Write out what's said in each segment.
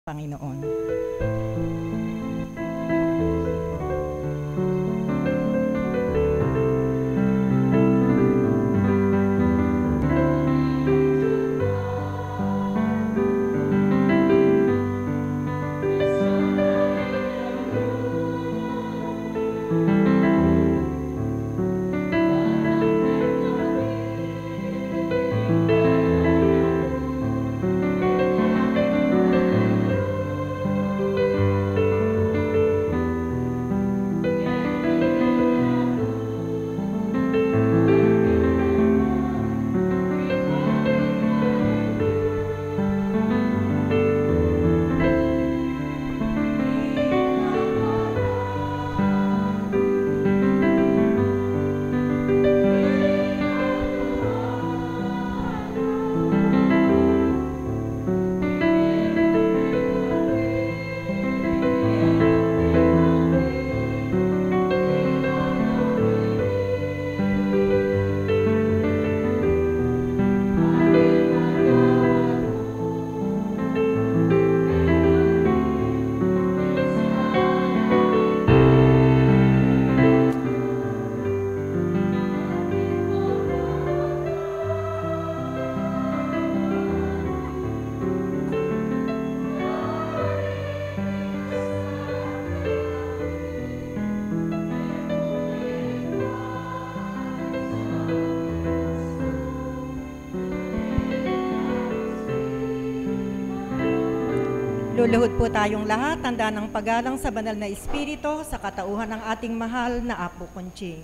Panginoon. Luluhod po tayong lahat, tanda ng paggalang sa banal na Espiritu sa katauhan ng ating mahal na Apo Conching.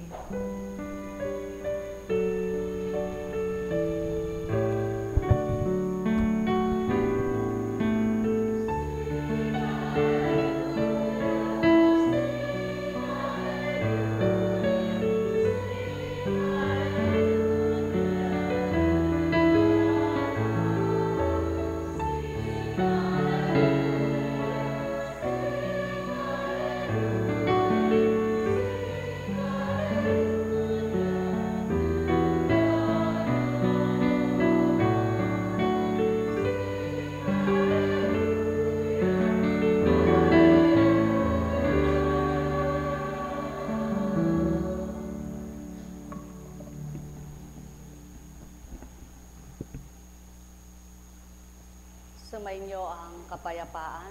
Sumainyo ang kapayapaan,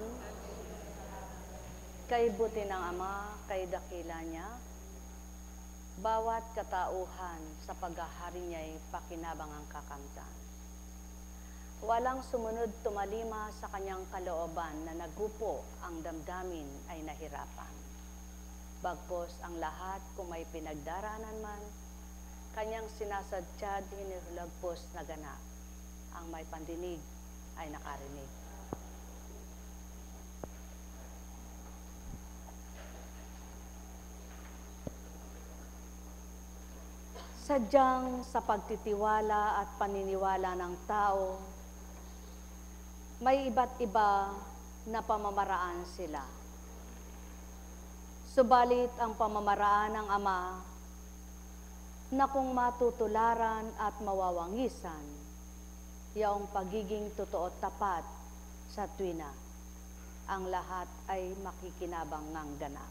kay buti ng Ama, kay dakila niya, bawat katauhan sa paghahari niya'y pakinabang ang kakamtan. Walang sumunod tumalima sa kanyang kalooban na nagupo ang damdamin ay nahirapan. Bagpos ang lahat kung may pinagdaranan man, kanyang sinasadtad hinihulagpos na ganap. Ang may pandinig ay nakarinig. Sadyang sa pagtitiwala at paniniwala ng tao, may iba't iba na pamamaraan sila. Subalit ang pamamaraan ng Ama na kung matutularan at mawawangisan, yaong pagiging totoo at tapat sa tuwina, ang lahat ay makikinabang ng ganap.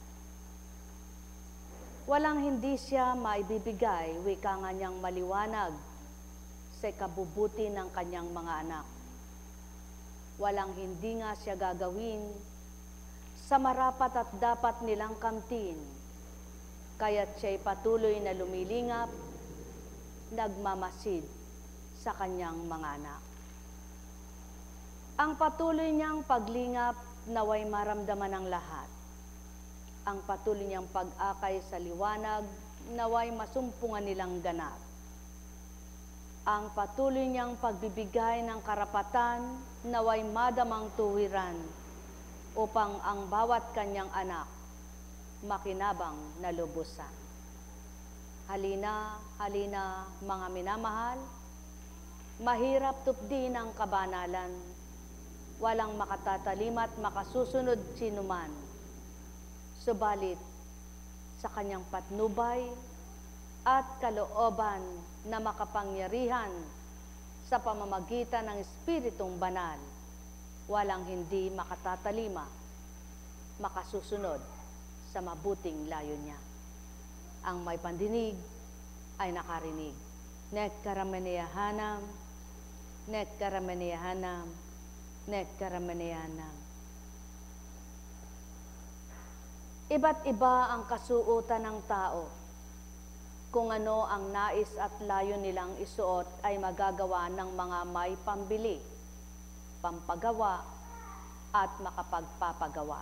Walang hindi siya maibibigay, wika nga niyang maliwanag sa kabubuti ng kanyang mga anak. Walang hindi nga siya gagawin sa marapat at dapat nilang kamtin, kaya't siya'y patuloy na lumilingap, nagmamasid sa kanyang mga anak. Ang patuloy niyang paglingap naway maramdaman ng lahat. Ang patuloy niyang pag-akay sa liwanag naway masumpungan nilang ganap. Ang patuloy niyang pagbibigay ng karapatan naway madamang tuwiran upang ang bawat kanyang anak makinabang na lubusan. Halina, halina mga minamahal, mahirap tupdin ang kabanalan, walang makatatalim at makasusunod sinuman. Subalit, sa kanyang patnubay at kalooban na makapangyarihan sa pamamagitan ng Espiritong Banal, walang hindi makatatalima, makasusunod sa mabuting layo niya. Ang may pandinig ay nakarinig. Nek karamaniyahanam, nek karamaniyahanam, nek karamaniyahanam. Iba't iba ang kasuotan ng tao. Kung ano ang nais at layo nilang isuot ay magagawa ng mga may pambili, pampagawa, at makapagpapagawa.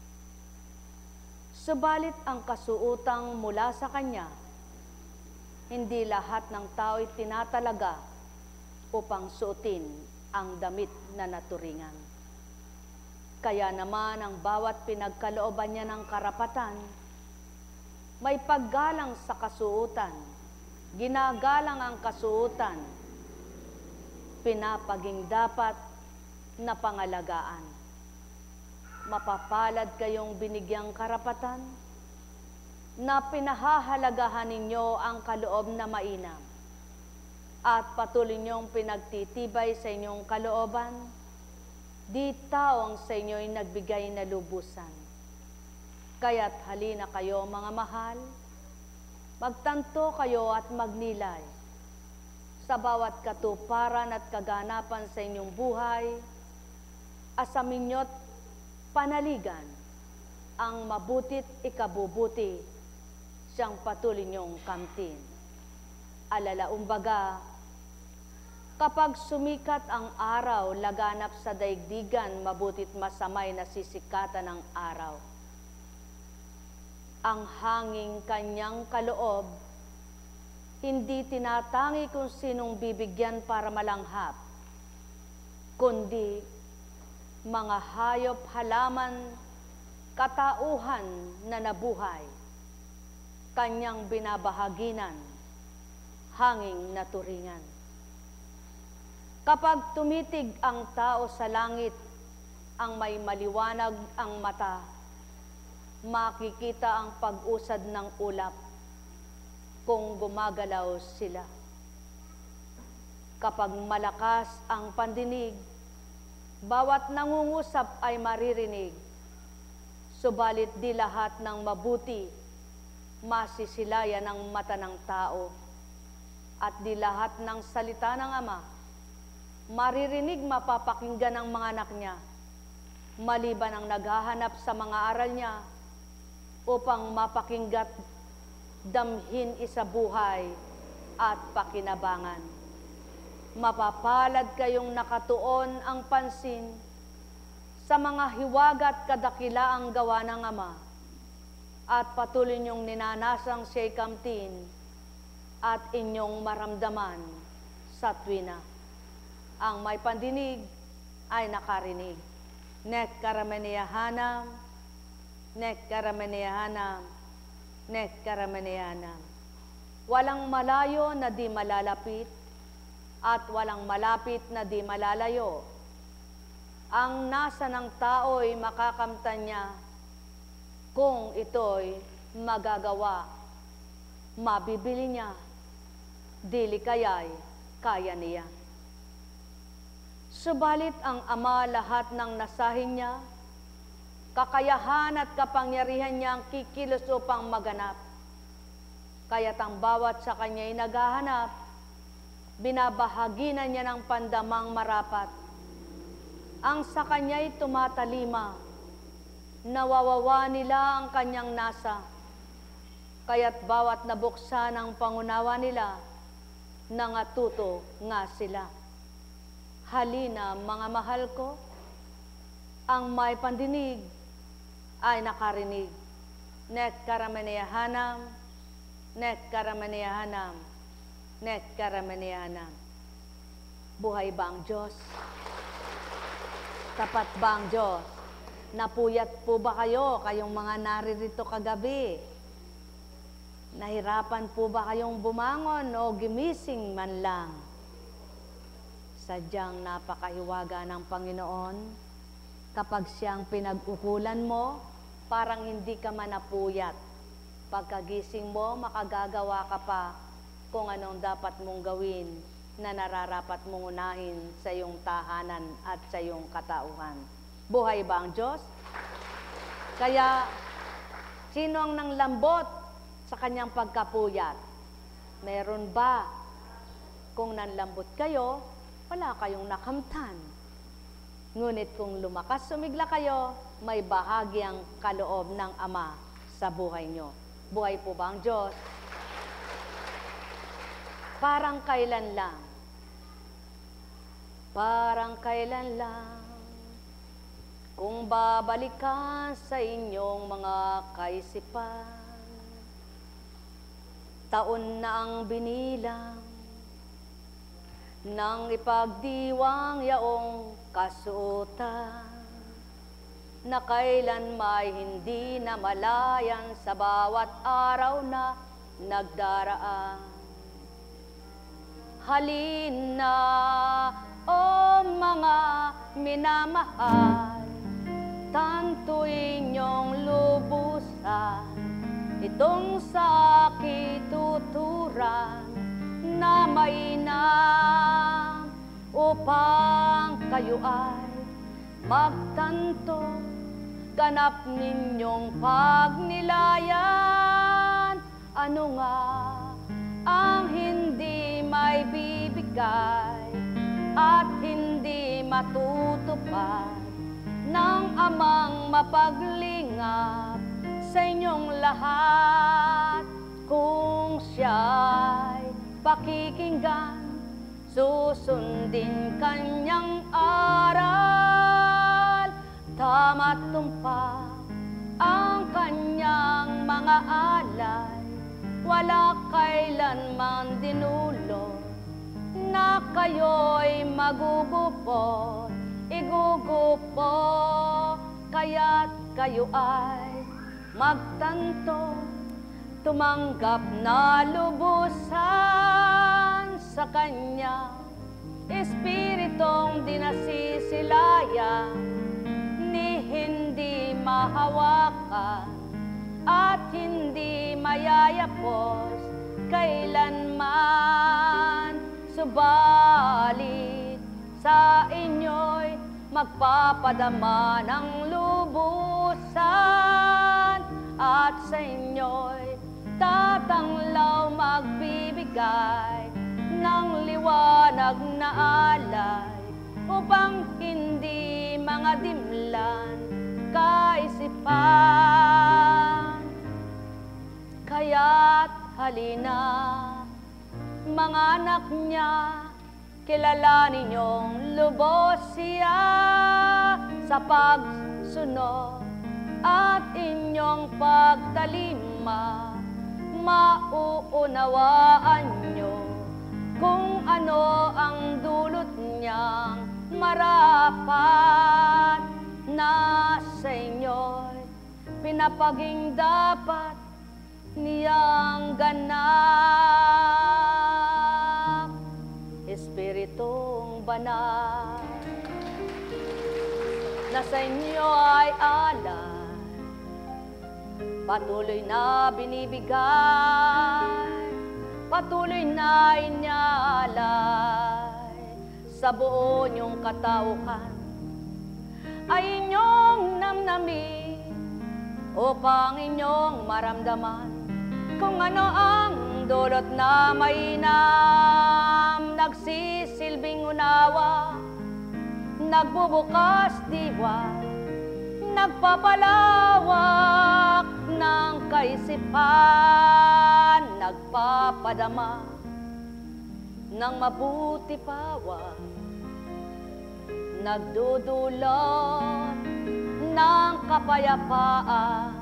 Subalit ang kasuotang mula sa Kanya, hindi lahat ng tao'y tinatalaga upang suotin ang damit na naturingan. Kaya naman ang bawat pinagkalooban niya ng karapatan, may paggalang sa kasuotan, ginagalang ang kasuotan, pinapaging dapat na pangalagaan. Mapapalad kayong binigyang karapatan, na pinahahalagahan ninyo ang kaloob na mainam, at patuloy niyong pinagtitibay sa inyong kalooban, di tao ang sa inyo'y nagbigay na lubusan. Kaya't halina kayo mga mahal, magtanto kayo at magnilay sa bawat katuparan at kaganapan sa inyong buhay, asamin nyo't panaligan ang mabuti't ikabubuti siyang patuloy niyong kamtin. Alalaumbaga, kapag sumikat ang araw, laganap sa daigdigan, mabutit masamay na sisikatan ng araw. Ang hanging kanyang kaloob, hindi tinatangi kung sinong bibigyan para malanghap, kundi mga hayop, halaman, katauhan na nabuhay, kanyang binabahaginan, hanging naturingan. Kapag tumitig ang tao sa langit, ang may maliwanag ang mata, makikita ang pag-usad ng ulap kung gumagalaw sila. Kapag malakas ang pandinig, bawat nangungusap ay maririnig, subalit di lahat ng mabuti masisilayan ng mata ng tao, at di lahat ng salita ng Ama maririnig mapapakinggan ng mga anak niya, maliban ang naghahanap sa mga aral niya upang mapakinggat, damhin isabuhay at pakinabangan. Mapapalad kayong nakatuon ang pansin sa mga hiwagat kadakilaang gawa ng Ama, at patuloy niyong ninanasang siya'y kamtin at inyong maramdaman sa tuwina. Ang may pandinig ay nakarinig. Nek karamaniyahanam, nek karamaniyahanam, nek karamaniyahanam. Walang malayo na di malalapit, at walang malapit na di malalayo. Ang nasa ng tao'y makakamtan niya kung ito'y magagawa. Mabibili niya, dili kaya'y kaya niya. Subalit ang Ama lahat ng nasahin niya, kakayahan at kapangyarihan niya ang kikilos upang maganap. Kaya't ang bawat sa kanya'y naghahanap, binabahaginan niya ng pandamang marapat. Ang sa kanya'y tumatalima, nawawawa nila ang kanyang nasa. Kaya't bawat nabuksan ang pangunawa nila, nangatuto nga sila. Halina mga mahal ko, ang may pandinig ay nakarinig. Nek karamaniyahanam, nek karamaniyahanam, nek karamaniyahanam. Buhay ba ang Diyos? Tapat ba ang Diyos? Napuyat po ba kayo, kayong mga naririto kagabi? Nahirapan po ba kayong bumangon o gimising man lang? Sadyang napakahiwaga ng Panginoon kapag siyang pinag-ukulan mo, parang hindi ka man napuyat. Pagkagising mo, makagagawa ka pa kung anong dapat mong gawin na nararapat mong unahin sa iyong tahanan at sa iyong katauhan. Buhay ba ang Diyos? Kaya, sino ang nanglambot sa kanyang pagkapuyat? Meron ba? Kung nanlambot kayo, wala kayong nakamtan. Ngunit kung lumakas sumigla kayo, may bahagyang kaloob ng Ama sa buhay nyo. Buhay po ba ang Diyos? Parang kailan lang. Parang kailan lang. Kung babalikan sa inyong mga kaisipan, taon na ang binilang nang ipagdiwang yaong kasuotan, na kailan may hindi na malayan sa bawat araw na nagdaraan. Halina, o mga minamahal, tanto inyong lubusan itong sakit tuturan na mainam, upang kayo ay magtanto, ganap ninyong pagnilayan. Ano nga ang hindi may bibigay at hindi matutupad ng Amang mapaglingap sa inyong lahat? Kung siya'y pakikinggan, susundin kanyang aral, tama't tumpak ang kanyang mga alay, wala kailanman dinulot na kayo'y magugupot, igugupo, kaya't kayo ay magtanto, tumanggap na lubusan sa kanyang Espiritong dinasisilayan, ni hindi mahawakan at hindi mayayapos kailanman. Subalit sa inyo'y magpapadama ng lubusan, at sa inyo'y tatanglaw magbibigay ng liwanag na alay, upang hindi mga dimlan kaisipan. Kaya't halina, mga anak niya, kilalanin niyong lubos siya sa pagsunod, at inyong pagtalima, mauunawaan niyo kung ano ang dulot niyang marapat, na sa inyo'y pinapaging dapat niyang ganap. Espiritong banal na sa inyo ay alay, patuloy na binibigay, patuloy na inyalay sa buo niyong katauhan, ay inyong namnamin upang inyong maramdaman kung ano ang dulot na mainam, nagsisilbing unawa, nagbubukas diwa, nagpapalawak ng kaisipan, nagpapadama ng mabuti pawa, nagdudulot ng kapayapaan,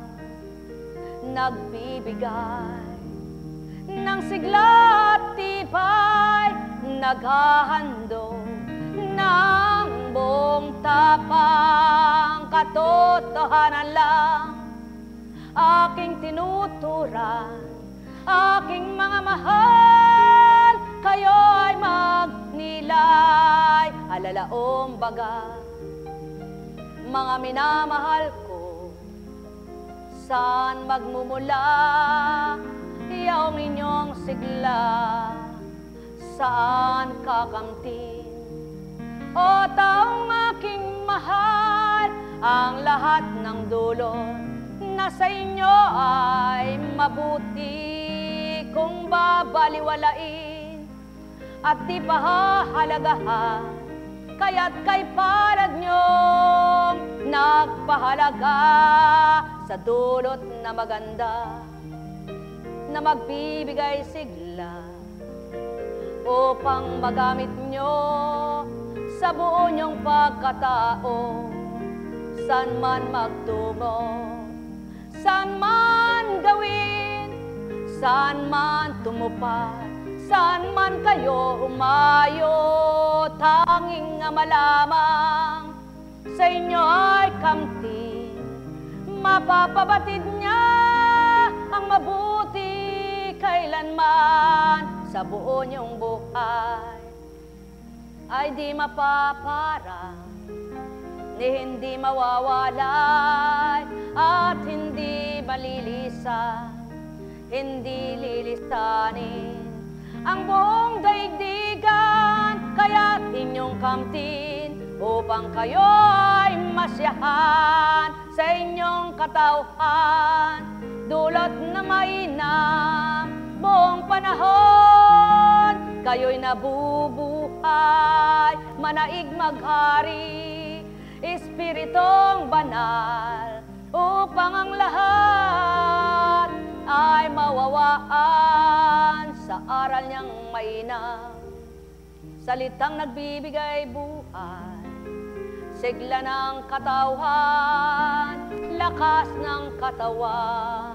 nagbibigay ng sigla at tibay, naghahandog ng buong tapang katotohanan lang. Aking tinuturan, aking mga mahal, kayo ay magnilay, alalaong baga, mga minamahal ko, saan magmumula yaong inyong sigla? saan kakamtin. O taong aking mahal, ang lahat ng dulot na sa inyo ay mabuti kung babaliwalain at di pahahalagahan, kaya't kay palad niyong nagpahalaga sa dulot na maganda na magbibigay sigla upang magamit nyo sa buo niyong pagkatao, saan man magtungo, saan man gawin, saan man tumupad, saan man kayo umayo, tanging ama lamang sa inyo ay kamtin. Mapapabatid niya ang mabuti kailanman sa buo niyong buhay. Ay di mapapara, ni hindi mawawalay, at hindi malilisan, hindi lilisanin ang buong daigdigan, kaya't inyong kamtin upang kayo ay masyahan sa inyong katauhan, dulot na mainam buong panahon. Kayo'y nabubuhay, manaig maghari, Espiritong banal, upang ang lahat ay mawawaan sa aral niyang mainam. Salitang nagbibigay buhay, sigla ng katauhan, lakas ng katawan,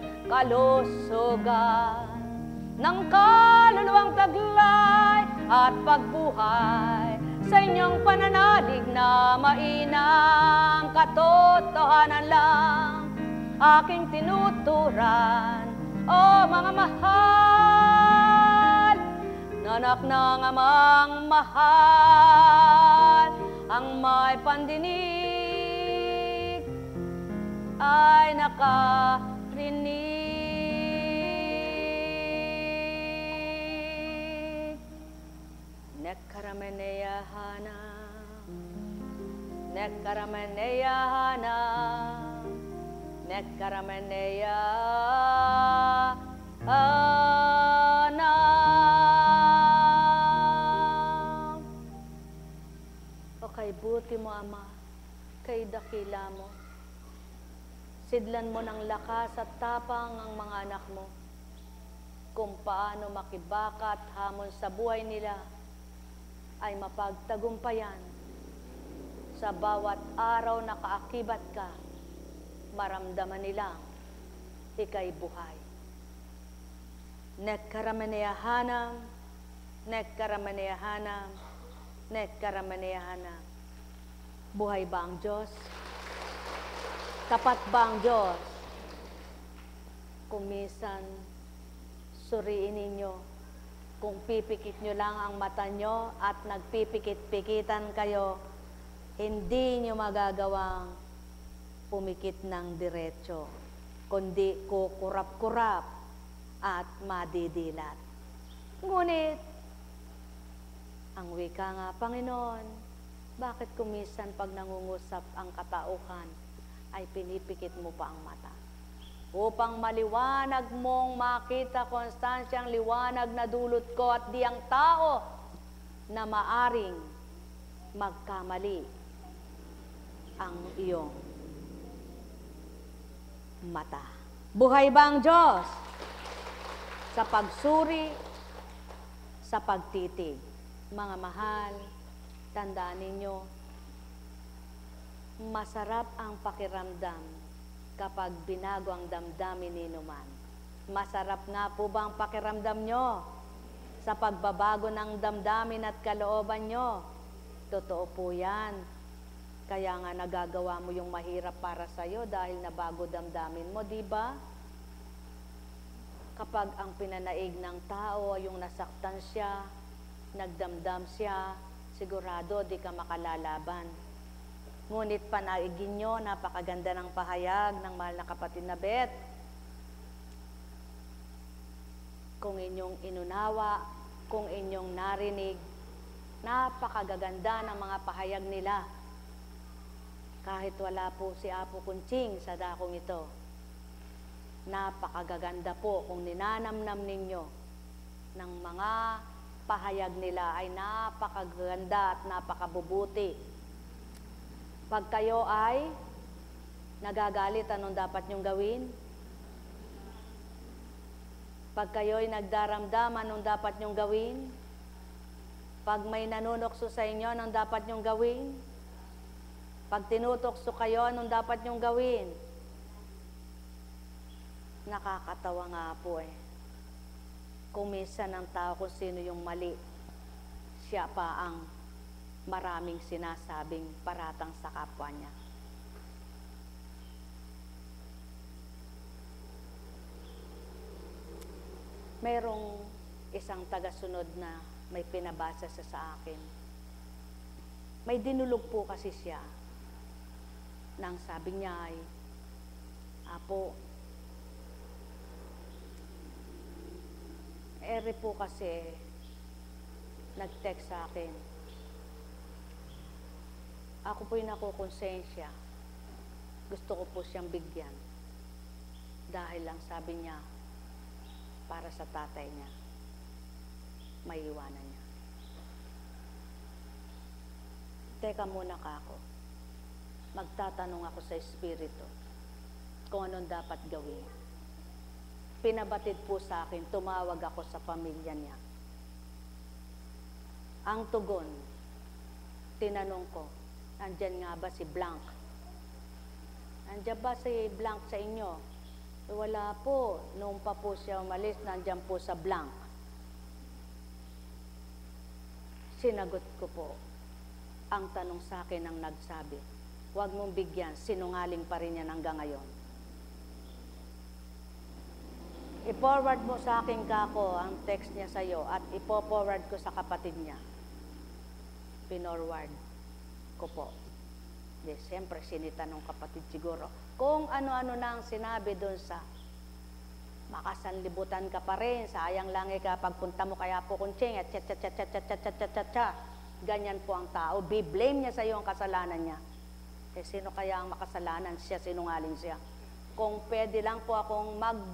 kalusugan ng kaluluwang taglay at pagbuhay sa inyong pananalig na mainam. Katotohanan lang aking tinuturan, o mga mahal, nanak ng amang mahal, ang may pandinig ay nakarinig. Nekkarameneyahana, nekkarameneyahana, nekkarameneyahana. O kay buti mo, Ama, kay dakila mo. Sidlan mo ng lakas at tapang ang mga anak mo, kung paano makibaka at hamon sa buhay nila ay mapagtagumpayan. Sa bawat araw na kaakibat ka, maramdaman nilang ika'y buhay. Nekkarameneyahanam, nekkarameneyahanam, nekkarameneyahanam. Buhay ba ang Diyos? Tapat ba ang Diyos? Kung minsan, suriin ninyo, kung pipikit nyo lang ang mata nyo at nagpipikit-pikitan kayo, hindi nyo magagawang pumikit ng diretso, kundi kukurap-kurap at madidilat. Ngunit, ang wika nga, Panginoon, bakit kumisan pag nangungusap ang katauhan ay pinipikit mo pa ang mata? Upang maliwanag mong makita konstansyang liwanag na dulot ko at di ang tao na maaring magkamali ang iyong mata. Buhay ba ang Diyos? Sa pagsuri, sa pagtitig. Mga mahal, tandaan ninyo, masarap ang pakiramdam kapag binago ang damdamin ni Numan. Masarap nga po ba ang pakiramdam nyo sa pagbabago ng damdamin at kalooban nyo? Totoo po yan. Kaya nga nagagawa mo yung mahirap para sa'yo dahil nabago damdamin mo, di ba? Kapag ang pinanaig ng tao ay yung nasaktan siya, nagdamdam siya, sigurado di ka makalalaban. Ngunit panaigin nyo, napakaganda ng pahayag ng mahal na kapatid na Beth. Kung inyong inunawa kung inyong narinig, napakagaganda ng mga pahayag nila. Kahit wala po si Apo Kunching sa dakong ito, napakagaganda po kung ninanamnam ninyo ng mga pahayag nila ay napakaganda at napakabubuti. Pag kayo ay nagagalit, anong dapat nyong gawin? Pag kayo'y nagdaramdam, anong dapat nyong gawin? Pag may nanunokso sa inyo, anong dapat nyong gawin? Pag tinutokso kayo, anong dapat nyong gawin? Nakakatawa nga po eh. Kung minsan ang tao kung sino yung mali, siya pa ang maraming sinasabing paratang sa kapwa niya. Merong isang tagasunod na may pinabasa sa akin. May dinulog po kasi siya. Nang sabi niya ay, Apo, ere po kasi nag-text sa akin. Ako po'y nakukonsensya. Gusto ko po siyang bigyan. Dahil lang sabi niya, para sa tatay niya, may iwanan niya. Teka muna ka ako. Magtatanong ako sa Espiritu kung anong dapat gawin. Pinabatid po sa akin, tumawag ako sa pamilya niya. Ang tugon, tinanong ko, nandyan nga ba si Blank? Nandyan ba si Blank sa inyo? Wala po. Noong pa po siya umalis, nandyan po sa Blank. Sinagot ko po. Ang tanong sa akin ang nagsabi, huwag mong bigyan, sinungaling pa rin yan hanggang ngayon. I-forward mo sa akin kako ang text niya sa'yo at ipo-forward ko sa kapatid niya. Pinorward ko po. Di, siyempre, sinita ng kapatid siguro. Kung ano-ano na ang sinabi doon sa makasanlibutan ka pa rin, sayang lang kapag punta mo kaya po kunching, at ganyan po ang tao. Be-blame niya sa iyo ang kasalanan niya. Eh, sino kaya ang makasalanan? Siya, sinungaling siya. Kung pwede lang po akong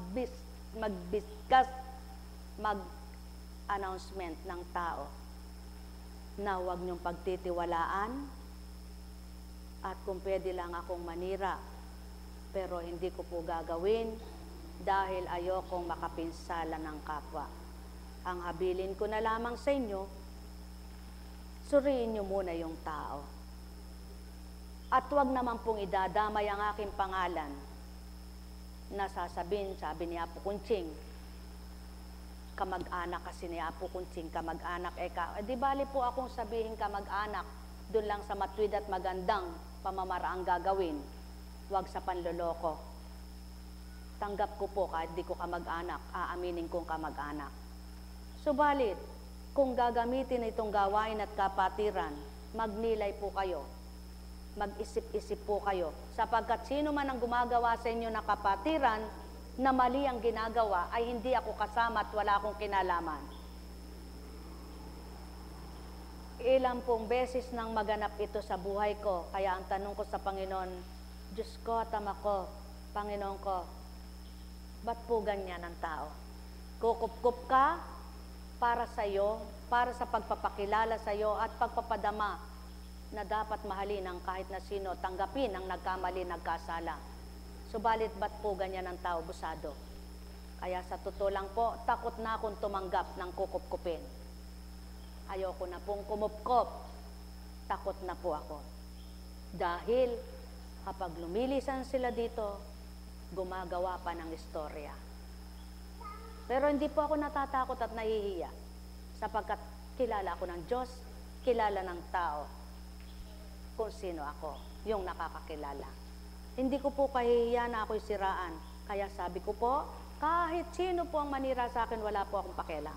mag-announcement ng tao na huwag niyong pagtitiwalaan at kung pwede lang akong manira, pero hindi ko po gagawin dahil ayokong makapinsala ng kapwa. Ang habilin ko na lamang sa inyo, suriin niyo muna yung tao. At huwag naman pong idadamay ang aking pangalan na sasabihin, sabi ni Apo Kunching, kamag-anak kasi ni Apo Kunching, kamag-anak di bali po akong sabihin kamag-anak, doon lang sa matwid at magandang pamamaraang gagawin. Huwag sa panloloko. Tanggap ko po kahit di ko kamag-anak, aaminin kong kamag-anak. Subalit, kung gagamitin itong gawain at kapatiran, magnilay po kayo. Mag-isip-isip po kayo. Sapagkat sino man ang gumagawa sa inyo na kapatiran, na mali ang ginagawa, ay hindi ako kasama at wala akong kinalaman. Ilang pong beses nang maganap ito sa buhay ko, kaya ang tanong ko sa Panginoon, Diyos ko, tama ko, Panginoon ko, ba't po ganyan ang tao? Kukup-kup ka para sa iyo, para sa pagpapakilala sa iyo at pagpapadama na dapat mahalin ng kahit na sino, tanggapin ang nagkamali, nagkasala. Subalit ba't po ganyan ang tao, busado? Kaya sa totoo lang po, takot na akong tumanggap ng kukup-kupin. Ayoko na pong kumupkop. Takot na po ako. Dahil kapag lumilisan sila dito, gumagawa pa ng istorya. Pero hindi po ako natatakot at nahihiya sapagkat kilala ako ng Diyos, kilala ng tao kung sino ako, yung nakakakilala. Hindi ko po kahihiya na ako'y siraan. Kaya sabi ko po, kahit sino po ang manira sa akin, wala po akong pakialam.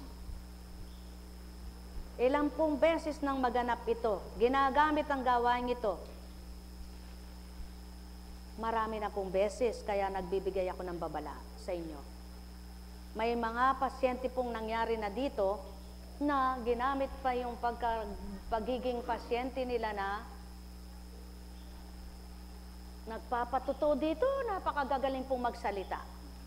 Ilang pong beses nang maganap ito, ginagamit ang gawain ito. Marami na pong beses, kaya nagbibigay ako ng babala sa inyo. May mga pasyente pong nangyari na dito na ginamit pa yung pagiging pasyente nila na nagpapatuto dito, napakagagaling pong magsalita.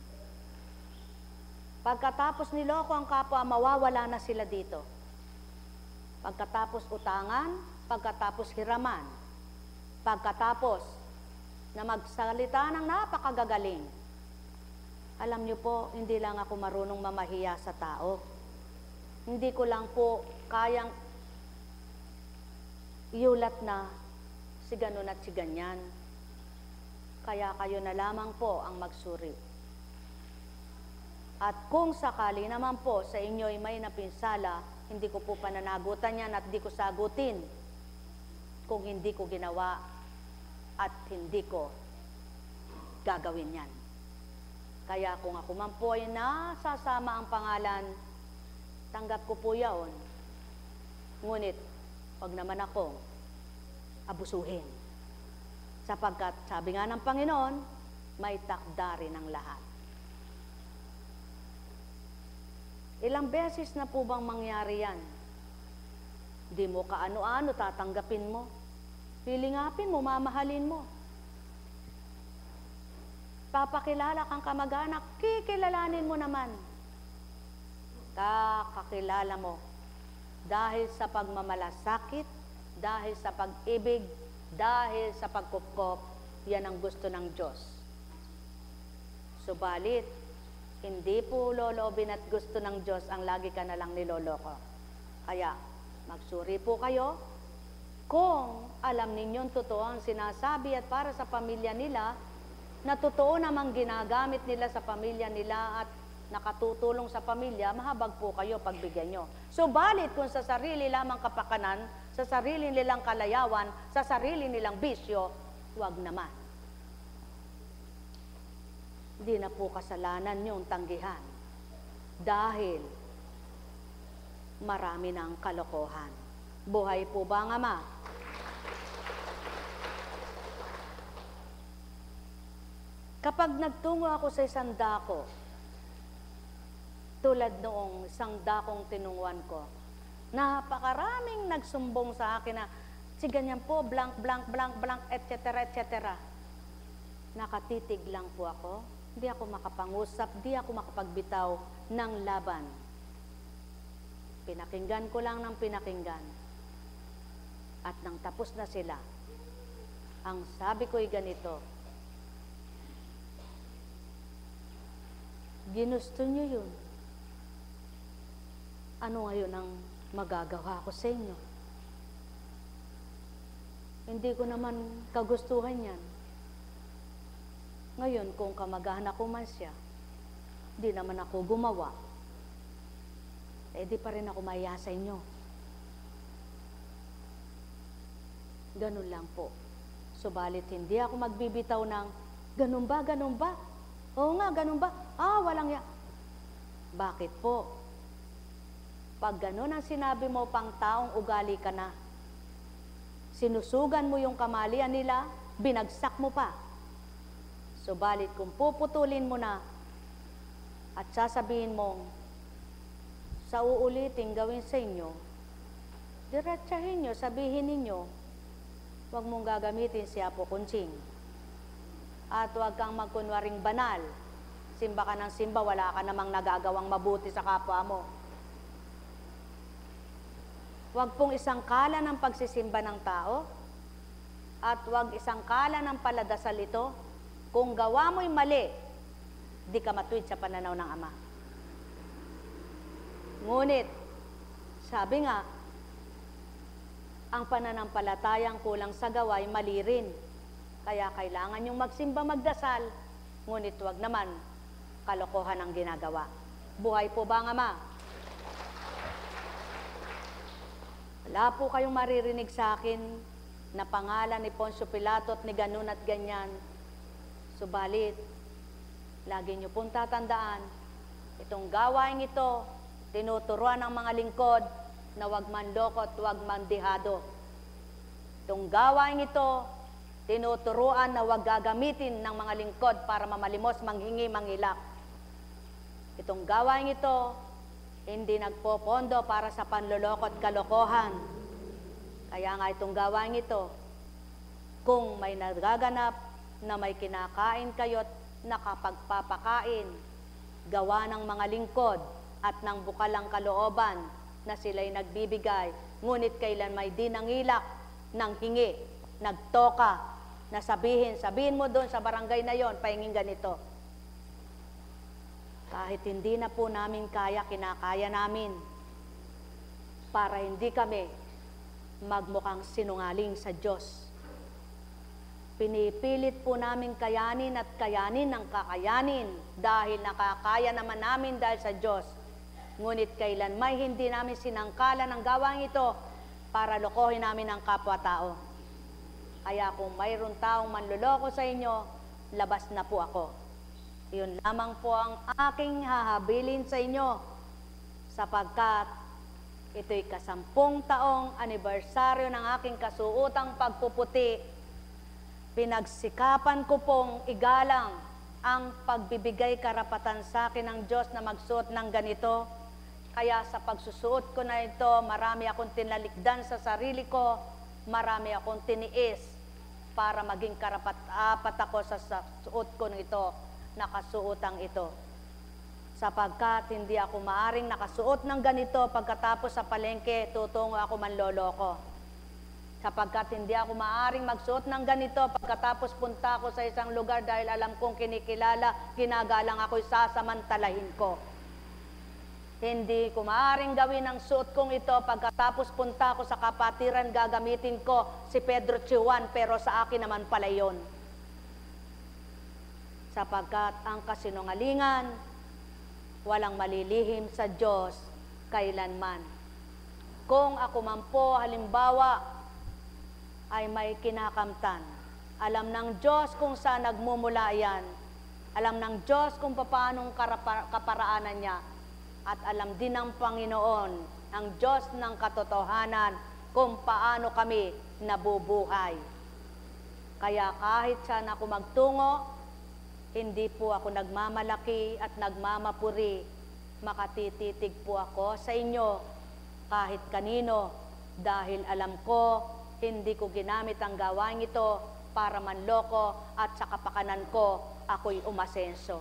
Pagkatapos niloko ang kapwa, mawawala na sila dito. Pagkatapos utangan, pagkatapos hiraman, pagkatapos na magsalita ng napakagagaling. Alam niyo po, hindi lang ako marunong mamahiya sa tao. Hindi ko lang po kayang iulat na si ganun at si ganyan. Kaya kayo na lamang po ang magsuri. At kung sakali naman po sa inyo'y may napinsala, hindi ko po pananagutan yan at hindi ko sagutin kung hindi ko ginawa at hindi ko gagawin yan. Kaya kung ako man po ay nasasama ang pangalan, tanggap ko po yaon. Ngunit, wag naman akong abusuhin. Sapagkat, sabi nga ng Panginoon, may takda rin ang lahat. Ilang beses na po bang mangyari yan? Di mo kaano-ano, tatanggapin mo. Lilingapin mo, mamahalin mo. Papakilala kang kamag-anak, kikilalanin mo naman. Kakakilala mo. Dahil sa pagmamalasakit, dahil sa pag-ibig, dahil sa pagkupkop, yan ang gusto ng Diyos. Subalit, hindi po loloobin at gusto ng Diyos ang lagi ka na lang niloloko. Kaya, magsuri po kayo. Kung alam ninyong totoo ang sinasabi at para sa pamilya nila, na totoo namang ginagamit nila sa pamilya nila at nakatutulong sa pamilya, mahabag po kayo pagbigyan nyo. Subalit kung sa sarili lamang kapakanan, sa sarili nilang kalayawan, sa sarili nilang bisyo, huwag naman. Hindi na po kasalanan yung tanggihan. Dahil marami ng kalokohan. Buhay po ba ang Ama? Kapag nagtungo ako sa isang dako, tulad noong isang dakong tinunguan ko, napakaraming nagsumbong sa akin na, si ganyan po, blank, blank, blank, blank, etc., etc. Nakatitig lang po ako, di ako makapangusap, di ako makapagbitaw ng laban. Pinakinggan ko lang ng pinakinggan. At nang tapos na sila, ang sabi ko'y ganito, ginusto niyo yun. Ano ngayon ang magagawa ko sa inyo? Hindi ko naman kagustuhan yan. Ngayon, kung kamag-anak ko man siya, di naman ako gumawa, eh di pa rin ako mahiya sa inyo. Ganun lang po. Subalit hindi ako magbibitaw ng, ganun ba, ganun ba? Oo nga, ganun ba? Walang ya. Bakit po? Pag ganun ang sinabi mo, pang taong ugali ka na. Sinusugan mo yung kamalian nila, binagsak mo pa. Subalit kung puputulin mo na at sasabihin mong sa uulitin gawin sa inyo, diretsahin nyo, sabihin ninyo, huwag mong gagamitin si Apo Kunching. At huwag kang magkunwaring banal. Simba ka ng simba, wala ka namang nagagawang mabuti sa kapwa mo. Huwag pong isangkala ng pagsisimba ng tao at huwag isangkala ng paladasal ito. Kung gawa mo'y mali, di ka matuwid sa pananaw ng Ama. Ngunit, sabi nga, ang pananampalatayang kulang sa gawa'y mali rin. Kaya kailangan yung magsimba, magdasal, ngunit huwag naman kalokohan ang ginagawa. Buhay po ba ang Ama? Wala po kayong maririnig sa akin na pangalan ni Poncio Pilato at ni ganun at ganyan. Subalit, lagi niyo pong tatandaan, itong gawain ito, tinuturuan ng mga lingkod na huwag manloko at huwag mandihado. Itong gawain ito, tinuturuan na huwag gagamitin ng mga lingkod para mamalimos, manghingi, mangilak. Itong gawain ito, Hindi nagpopondo para sa panloloko at kalokohan. Kaya nga itong gawain ito, kung may nagaganap na may kinakain kayo't nakapagpapakain, gawa ng mga lingkod at ng bukalang kalooban na sila'y nagbibigay, ngunit kailan may di nangilak, nang hingi, nagtoka, na sabihin mo doon sa barangay na yon, pahinging ganito. Kahit hindi na po namin kaya, kinakaya namin para hindi kami magmukhang sinungaling sa Diyos. Pinipilit po namin kayanin at kayanin ng kakayanin dahil nakakaya naman namin dahil sa Diyos. Ngunit kailan may hindi namin sinangkalan ang gawang ito para lokohin namin ang kapwa-tao. Kaya kung mayroon taong manloloko sa inyo, labas na po ako. Yun lamang po ang aking hahabilin sa inyo sapagkat ito'y 10 taong anibersaryo ng aking kasuotang pagpuputi. Pinagsikapan ko pong igalang ang pagbibigay karapatan sa akin ng Diyos na magsuot ng ganito. Kaya sa pagsusuot ko na ito, marami akong tinalikdan sa sarili ko, marami akong tiniis para maging karapat-apat ako sa suot ko nito, nakasuotang ito. Sapagkat hindi ako maaring nakasuot ng ganito pagkatapos sa palengke, tutungo ako manloloko. Sapagkat hindi ako maaring magsuot ng ganito pagkatapos punta ako sa isang lugar dahil alam kong kinikilala, ginagalang ako'y sasamantalahin ko. Hindi ko maaaring gawin ang suot kong ito pagkatapos punta ako sa kapatiran, gagamitin ko si Pedro Chiwan, pero sa akin naman pala yun. Sapagkat ang kasinungalingan, walang malilihim sa Diyos kailanman. Kung ako man po, halimbawa, ay may kinakamtan, alam ng Diyos kung saan nagmumula yan, alam ng Diyos kung paanong kaparaanan niya, at alam din ng Panginoon, ang Diyos ng katotohanan, kung paano kami nabubuhay. Kaya kahit saan ako magtungo, hindi po ako nagmamalaki at nagmamapuri. Makatititig po ako sa inyo kahit kanino dahil alam ko hindi ko ginamit ang gawain ito para manloko at sa kapakanan ko ako'y umasenso.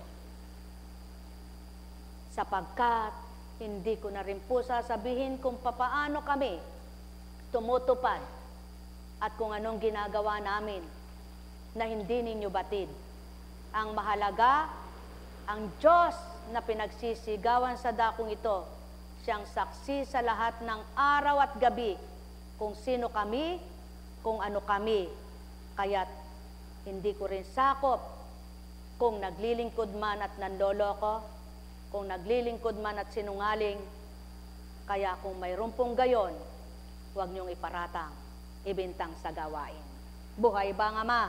Sapagkat hindi ko na rin po sasabihin kung papaano kami tumutupad at kung anong ginagawa namin na hindi ninyo batid. Ang mahalaga, ang Diyos na pinagsisigawan sa dakong ito, siyang saksi sa lahat ng araw at gabi kung sino kami, kung ano kami. Kaya't hindi ko rin sakop kung naglilingkod man at nanloloko, kung naglilingkod man at sinungaling. Kaya kung mayroon pong gayon, huwag niyong iparatang, ibintang sa gawain. Buhay ba ang Ama?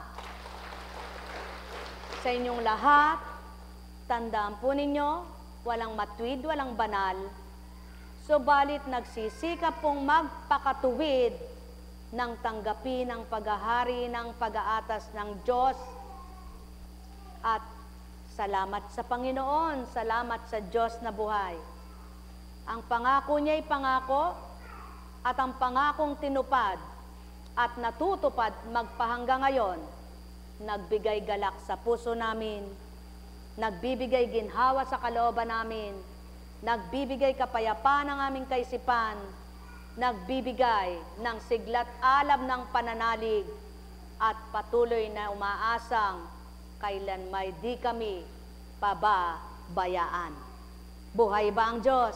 Sa inyong lahat, tandaan po ninyo, walang matwid, walang banal, subalit nagsisikap pong magpakatuwid ng tanggapin ang paghahari ng pag-aatas ng Diyos. At salamat sa Panginoon, salamat sa Diyos na buhay. Ang pangako niya'y pangako at ang pangakong tinupad at natutupad magpahanggang ngayon, nagbigay galak sa puso namin, nagbibigay ginhawa sa kalooban namin, nagbibigay kapayapaan ng aming kaisipan, nagbibigay ng siglat alab ng pananalig, at patuloy na umaasang kailan may di kami pababayaan. Buhay ba ang Diyos?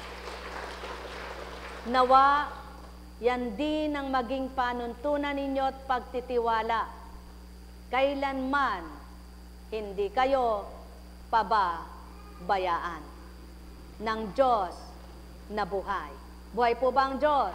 Nawa, yan din ang maging panuntunan ninyo at pagtitiwala. Kailanman hindi kayo pababayaan ng Diyos na buhay. Buhay po ba ang Diyos?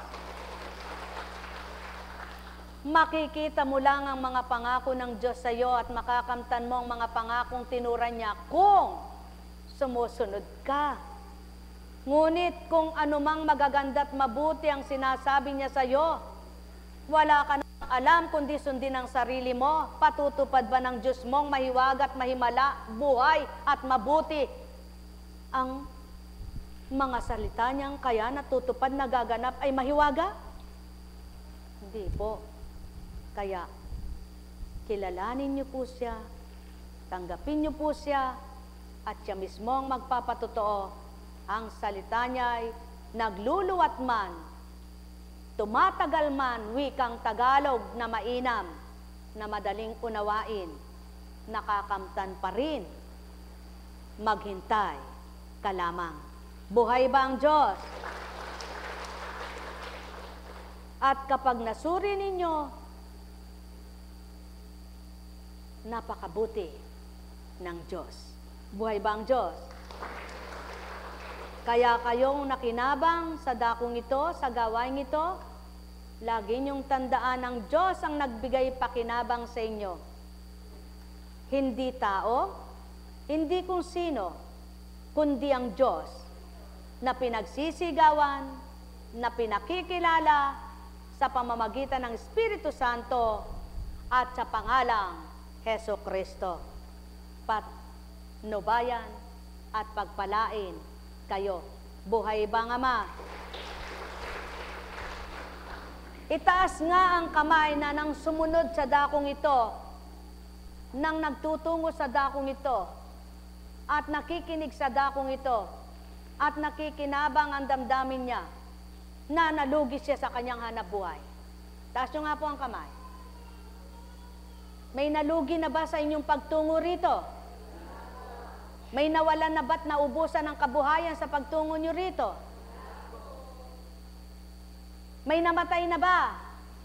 Makikita mo lang ang mga pangako ng Diyos sa iyo at makakamtan mo ang mga pangakong tinuran niya kung sumusunod ka. Ngunit kung anumang magaganda at mabuti ang sinasabi niya sa iyo, wala ka nang alam kundi sundin ang sarili mo. Patutupad ba ng Diyos mong mahiwaga at mahimala, buhay at mabuti ang mga salita niyang kaya natutupad nagaganap ay mahiwaga? Hindi po. Kaya, kilalanin niyo po siya, tanggapin niyo po siya, at siya mismo ang magpapatotoo. Ang salita niya ay nagluluwat man, tumatagal man, wikang Tagalog na mainam, na madaling unawain, nakakamtan pa rin. Maghintay ka lamang. Buhay ba ang Diyos? At kapag nasuri ninyo, napakabuti ng Diyos. Buhay ba ang Diyos? Kaya kayong nakinabang sa dakong ito, sa gawain ito, lagi niyong tandaan ang Diyos ang nagbigay pakinabang sa inyo. Hindi tao, hindi kung sino, kundi ang Diyos na pinagsisigawan, na pinakikilala sa pamamagitan ng Espiritu Santo at sa pangalang Heso Kristo. Patnubayan at pagpalain kayo. Buhay ba ang Ama? Itaas nga ang kamay na nang sumunod sa dakong ito, nang nagtutungo sa dakong ito, at nakikinig sa dakong ito, at nakikinabang ang damdamin niya, na nalugi siya sa kanyang hanap buhay. Taas nyo nga po ang kamay. May nalugi na ba sa inyong pagtungo rito? May nawalan na ba't naubusan ng kabuhayan sa pagtungo nyo rito? May namatay na ba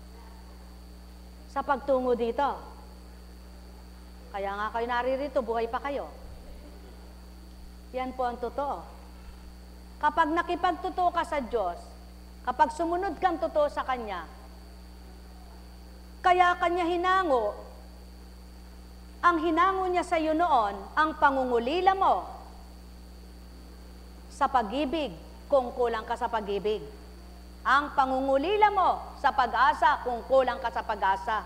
sa pagtungo dito? Kaya nga kayo naririto, buhay pa kayo. Yan po ang totoo. Kapag nakipagtotoo ka sa Diyos, kapag sumunod kang totoo sa Kanya, kaya Kanya hinango, ang hinango niya sa iyo noon, ang pangungulila mo sa pag-ibig kung kulang ka sa pag-ibig. Ang pangungulila mo sa pag-asa kung kulang ka sa pag-asa.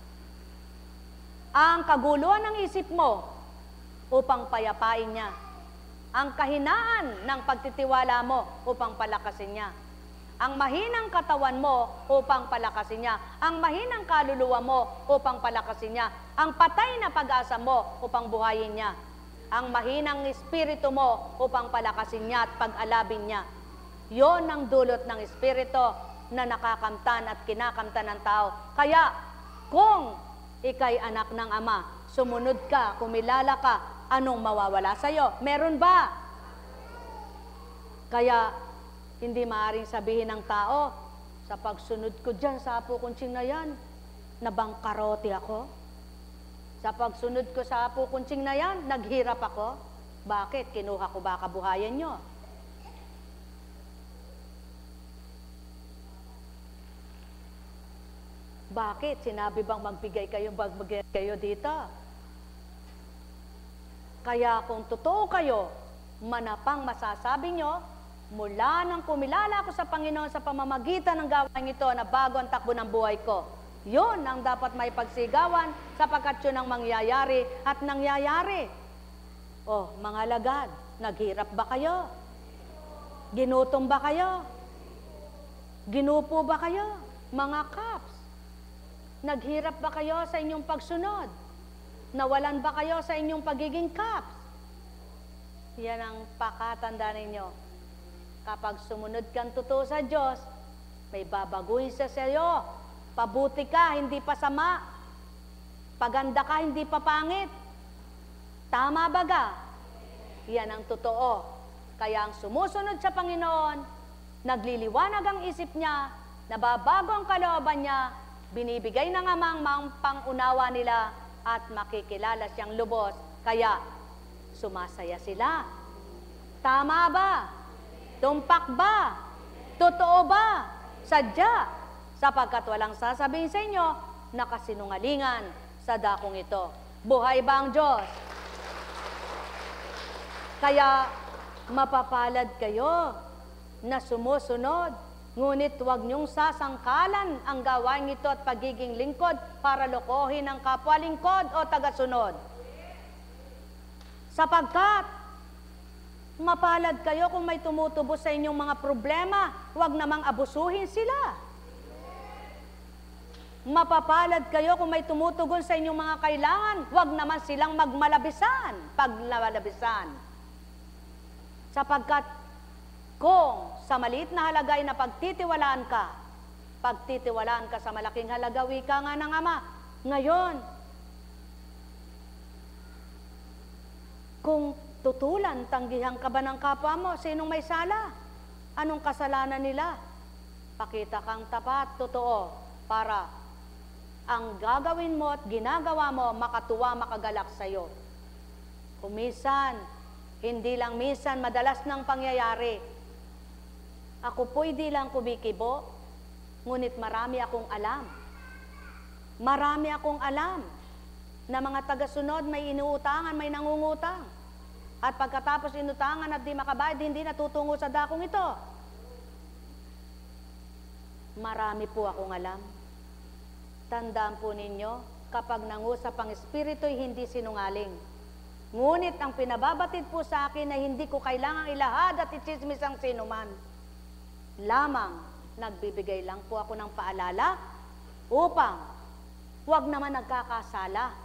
Ang kaguluhan ng isip mo upang payapain niya. Ang kahinaan ng pagtitiwala mo upang palakasin niya. Ang mahinang katawan mo upang palakasin niya. Ang mahinang kaluluwa mo upang palakasin niya. Ang patay na pag-asa mo upang buhayin niya. Ang mahinang espiritu mo upang palakasin niya at pag-alabin niya. Yon ang dulot ng espiritu na nakakamtan at kinakamtan ng tao. Kaya, kung ikay anak ng Ama, sumunod ka, kumilala ka, anong mawawala sa'yo? Meron ba? Kaya, hindi maaaring sabihin ng tao, sa pagsunod ko dyan sa Apo Kunching na yan, nabangkarote ako. Sa pagsunod ko sa Apo Kunching na yan, naghirap ako. Bakit? Kinuha ko ba kabuhayan nyo? Bakit? Sinabi bang magbigay kayo dito? Kaya kung totoo kayo, manapang masasabi nyo, mula nang kumilala ako sa Panginoon sa pamamagitan ng gawain ito na bago ang takbo ng buhay ko. Yun ang dapat may pagsigawan sapagkat yun ang mangyayari at nangyayari. Oh, mga lagad, naghirap ba kayo? Ginutom ba kayo? Ginupo ba kayo? Mga kaps, naghirap ba kayo sa inyong pagsunod? Nawalan ba kayo sa inyong pagiging kaps? Yan ang pakatanda ninyo. Kapag sumunod kang totoo sa Diyos, may babaguhin siya sa iyo. Pabuti ka, hindi pa sama. Paganda ka, hindi pa pangit. Tama ba ga? Yan ang totoo. Kaya ang sumusunod sa Panginoon, nagliliwanag ang isip niya, nababago ang kalooban niya, binibigay ng Amang pangunawa nila, at makikilala siyang lubos. Kaya, sumasaya sila. Tama ba? Tumpak ba? Totoo ba? Sadya? Sapagkat walang sasabihin sa inyo na kasinungalingan sa dakong ito. Buhay ba ang Diyos? Kaya mapapalad kayo na sumusunod, ngunit huwag niyong sasangkalan ang gawain ito at pagiging lingkod para lokohin ang kapwa-lingkod o tagasunod. Sapagkat Mapalad kayo kung may tumutubos sa inyong mga problema, huwag namang abusuhin sila. Mapapalad kayo kung may tumutugon sa inyong mga kailangan, huwag naman silang magmalabisan, paglalabisan. Sapagkat kung sa maliit na halaga ay napagtitiwalaan ka sa malaking halaga, wika nga ng Ama. Ngayon, kung tutulan, tanggihan ka ba ng kapwa mo? Sinong may sala? Anong kasalanan nila? Pakita kang tapat, totoo, para ang gagawin mo at ginagawa mo, makatuwa, makagalak sa'yo. Kumisan, hindi lang minsan, madalas nang pangyayari. Ako po'y di lang kumikibo, ngunit marami akong alam. Marami akong alam na mga tagasunod may inuutangan, may nangungutang. At pagkatapos inutangan at di makabayad, hindi natutungo sa dakong ito. Marami po akong alam. Tandaan po ninyo, kapag nangusap ang Espiritu'y hindi sinungaling. Ngunit ang pinababatid po sa akin na hindi ko kailangang ilahad at ichismis ang sinuman. Lamang, nagbibigay lang po ako ng paalala upang huwag naman nagkakasala.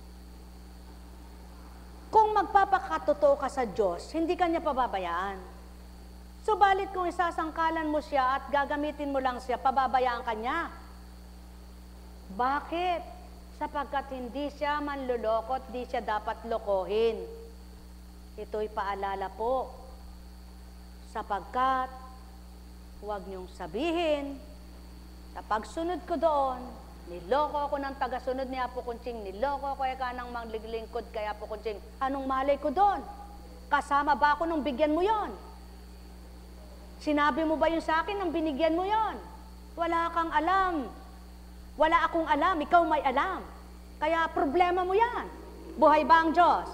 Kung magpapakatotoo ka sa Diyos, hindi ka niya pababayaan. Subalit kung isasangkalan mo siya at gagamitin mo lang siya, pababayaan ka niya. Bakit? Sapagkat hindi siya manluloko at di siya dapat lokohin. Ito'y paalala po. Sapagkat, huwag niyong sabihin, sa pagsunod ko doon, niloko ako ng tagasunod ni Apo Kunching, niloko ako ka ng mangliglingkod kay Apo Kunching. Anong malay ko doon? Kasama ba ako nung bigyan mo yon? Sinabi mo ba yun sa akin nang binigyan mo yon? Wala kang alam. Wala akong alam, ikaw may alam. Kaya problema mo yan. Buhay ba ang Diyos?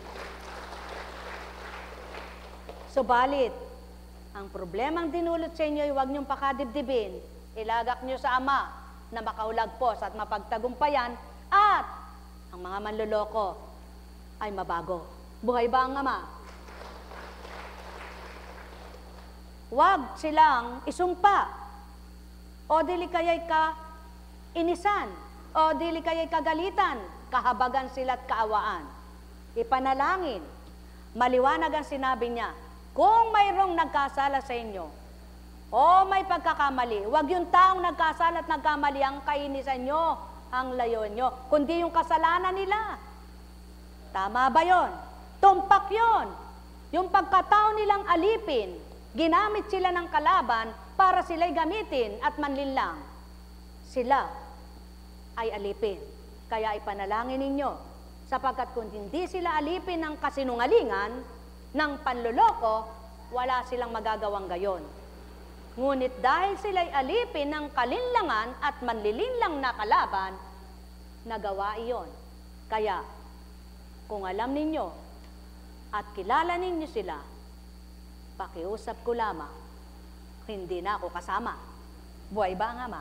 Subalit, ang problemang dinulot sa inyo ay huwag niyong pakadibdibin. Ilagak niyo sa Ama na makaulagpos at mapagtagumpayan at ang mga manloloko ay mabago. Buhay ba ang Ama? Huwag silang isumpa o dili kaya'y inisan, o dili kaya'y kagalitan, kahabagan sila't kaawaan. Ipanalangin, maliwanag ang sinabi niya, kung mayroong nagkasala sa inyo, o may pagkakamali, huwag yung taong nagkasala at nagkamali ang kainisan nyo, ang layon nyo, kundi yung kasalanan nila. Tama ba yon? Tumpak yon. Yung pagkatao nilang alipin, ginamit sila ng kalaban para sila'y gamitin at manlinlang. Sila ay alipin. Kaya ipanalangin ninyo, sapagkat kung hindi sila alipin ng kasinungalingan, ng panloloko, wala silang magagawang gayon. Ngunit dahil sila'y alipin ng kalinlangan at manlilinlang na kalaban, nagawa iyon. Kaya, kung alam ninyo at kilala ninyo sila, pakiusap ko lamang, hindi na ako kasama. Buhay ba ang Ama?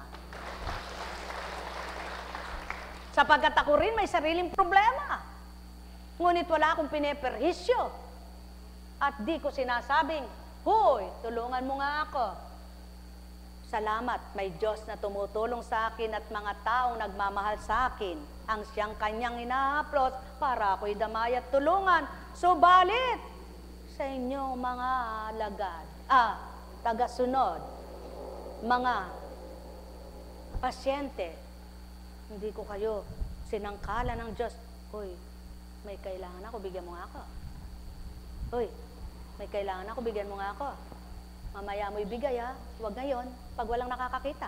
Sapagkat ako rin may sariling problema. Ngunit wala akong pineperhisyo. At di ko sinasabing, hoy, tulungan mo nga ako. Salamat, may Diyos na tumutulong sa akin at mga taong nagmamahal sa akin ang siyang kanyang inahaplos para ako'y damay at tulungan. Subalit, sa inyong mga alagad, tagasunod, mga pasyente, hindi ko kayo sinangkala ng Diyos. Hoy, may kailangan ako, bigyan mo nga ako. Hoy, may kailangan ako, bigyan mo nga ako. Mamaya mo ibigay ha, huwag ngayon, pag walang nakakakita.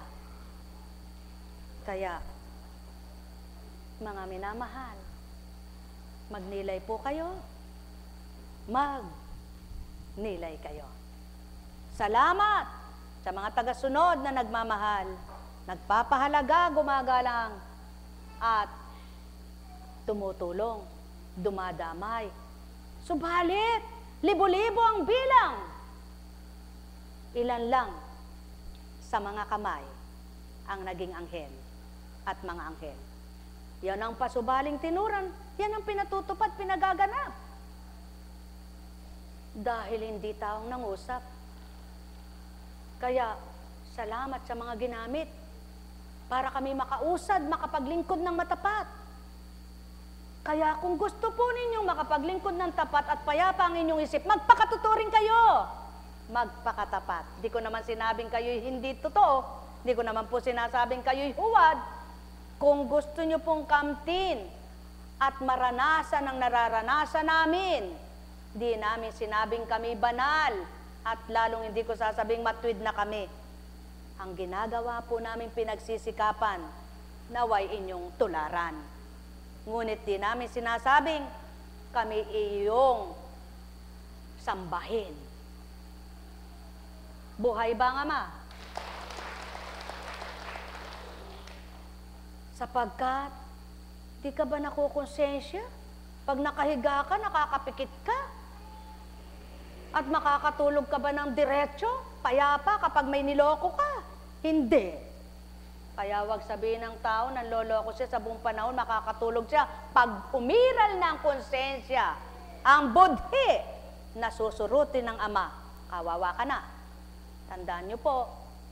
Kaya, mga minamahal, magnilay po kayo, magnilay kayo. Salamat sa mga tagasunod na nagmamahal, nagpapahalaga, gumagalang, at tumutulong, dumadamay. Subalit, libo-libo ang bilang. Ilan lang sa mga kamay ang naging anghel at mga anghel. Yan ang pasubaling tinuran, yan ang pinatutupad, pinagaganap. dahil hindi taong nangusap. Kaya, salamat sa mga ginamit para kami makausad, makapaglingkod ng matapat. Kaya kung gusto po ninyong makapaglingkod ng tapat at payapa ang inyong isip, magpakatuturing kayo. Magpakatapat. Di ko naman sinabing kayo'y hindi totoo. Di ko naman po sinasabing kayo'y huwad. Kung gusto nyo pong kamtin at maranasan ang nararanasan namin, di namin sinabing kami banal at lalong hindi ko sasabing matwid na kami. Ang ginagawa po namin pinagsisikapan, naway inyong tularan. Ngunit di namin sinasabing kami iyong sambahin. Buhay ba ang Ama? Sapagkat, di ka ba nakukonsensya? Pag nakahiga ka, nakakapikit ka? At makakatulog ka ba ng diretso, payapa kapag may niloko ka? Hindi. Kaya wag sabihin ng tao, nanloloko siya sa buong panahon, makakatulog siya. Pag umiral ng konsensya, ang budhi na susurutin ng Ama, kawawa ka na. Tandaan niyo po,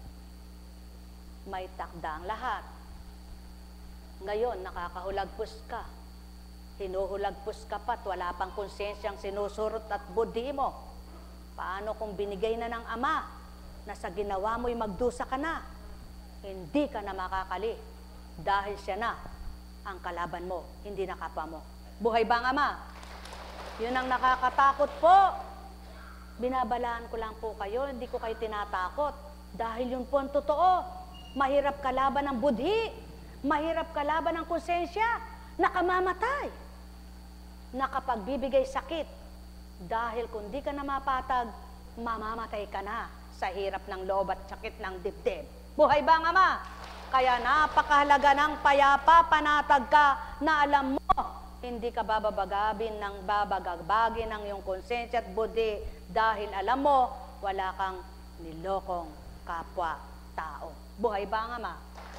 may takda ang lahat. Ngayon, nakakahulagpos ka. Hinuhulagpos ka pa't wala pang konsensyang sinusurot at budhi mo. Paano kung binigay na ng Ama na sa ginawa mo'y magdusa ka na? Hindi ka na makakali dahil siya na ang kalaban mo, hindi na kapwa mo. Buhay ba ang Ama? Yun ang nakakatakot po. Binabalaan ko lang po kayo, hindi ko kayo tinatakot. Dahil yun po ang totoo. Mahirap kalaban ng budhi. Mahirap kalaban ng konsensya. Nakamamatay. Nakapagbibigay sakit. Dahil kung di ka na mapatag, mamamatay ka na sa hirap ng loob at sakit ng dibdib. Buhay ba ang Ama? Kaya napakahalaga ng payapa, panatag ka na alam mo, hindi ka bababagabin ng babagagbagin ng iyong konsensya at budhi dahil alam mo, wala kang nilokong kapwa-tao. Buhay ba ang Ama?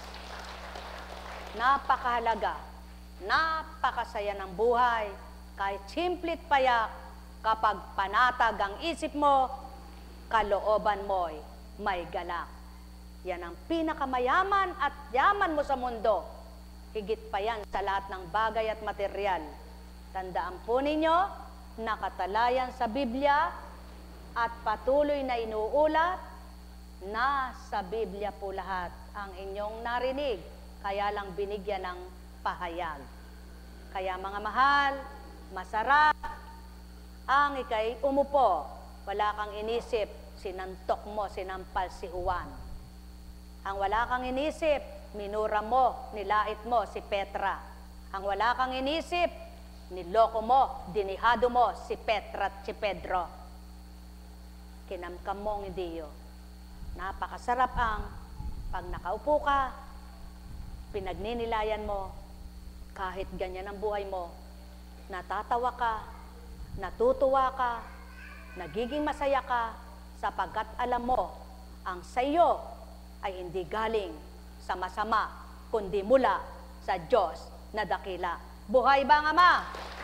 Napakahalaga, napakasaya ng buhay, kahit simpli't payak, kapag panatag ang isip mo, kalooban mo'y may galak. Yan ang pinakamayaman at yaman mo sa mundo. Higit pa yan sa lahat ng bagay at material. Tandaan po ninyo, nakatalayan sa Biblia at patuloy na inuulat, na sa Biblia po lahat ang inyong narinig, kaya lang binigyan ng pahayag. Kaya mga mahal, masarap ang ikay umupo, wala kang inisip, sinantok mo, sinampal si Juan. Ang wala kang inisip, minura mo, nilait mo si Petra. Ang wala kang inisip, niloko mo, dinihado mo si Petra at si Pedro. Kinamkam mo ang idiyo. Napakasarap ang pag nakaupo ka, pinagninilayan mo, kahit ganyan ang buhay mo, natatawa ka, natutuwa ka, nagiging masaya ka, sapagkat alam mo, ang sayo ay hindi galing sa masama, kundi mula sa Diyos na dakila. Buhay ba ang Ama?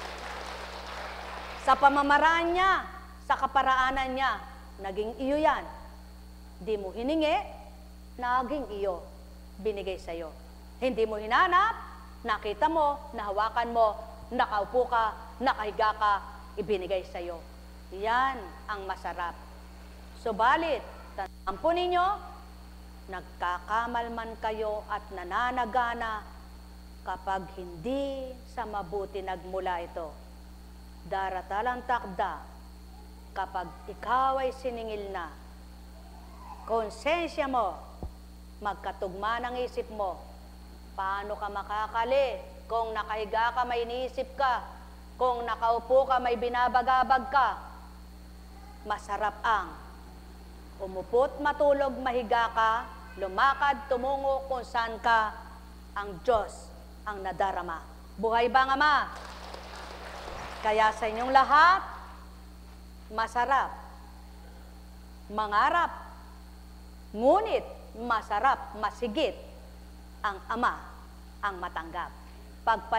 Sa pamamaraan niya, sa kaparaanan niya, naging iyo yan. Di mo hiningi, naging iyo, binigay sa'yo. Hindi mo hinanap, nakita mo, nahawakan mo, nakaupo ka, nakahiga ka, ibinigay sa'yo. Yan ang masarap. Subalit, tandaan po ninyo, nagkakamalman kayo at nananagana kapag hindi sa mabuti nagmula ito. Daratalang takda kapag ikaw ay siningil na. Konsensya mo, magkatugma ng isip mo, paano ka makakali kung nakahiga ka may iniisip ka, kung nakaupo ka may binabagabag ka. Masarap ang umupo't matulog, mahiga ka, lumakad, tumungo kung saan ka, ang Diyos ang nadarama. Buhay ba ang Ama? Kaya sa inyong lahat, masarap mangarap, ngunit masarap, masigit ang Ama ang matanggap.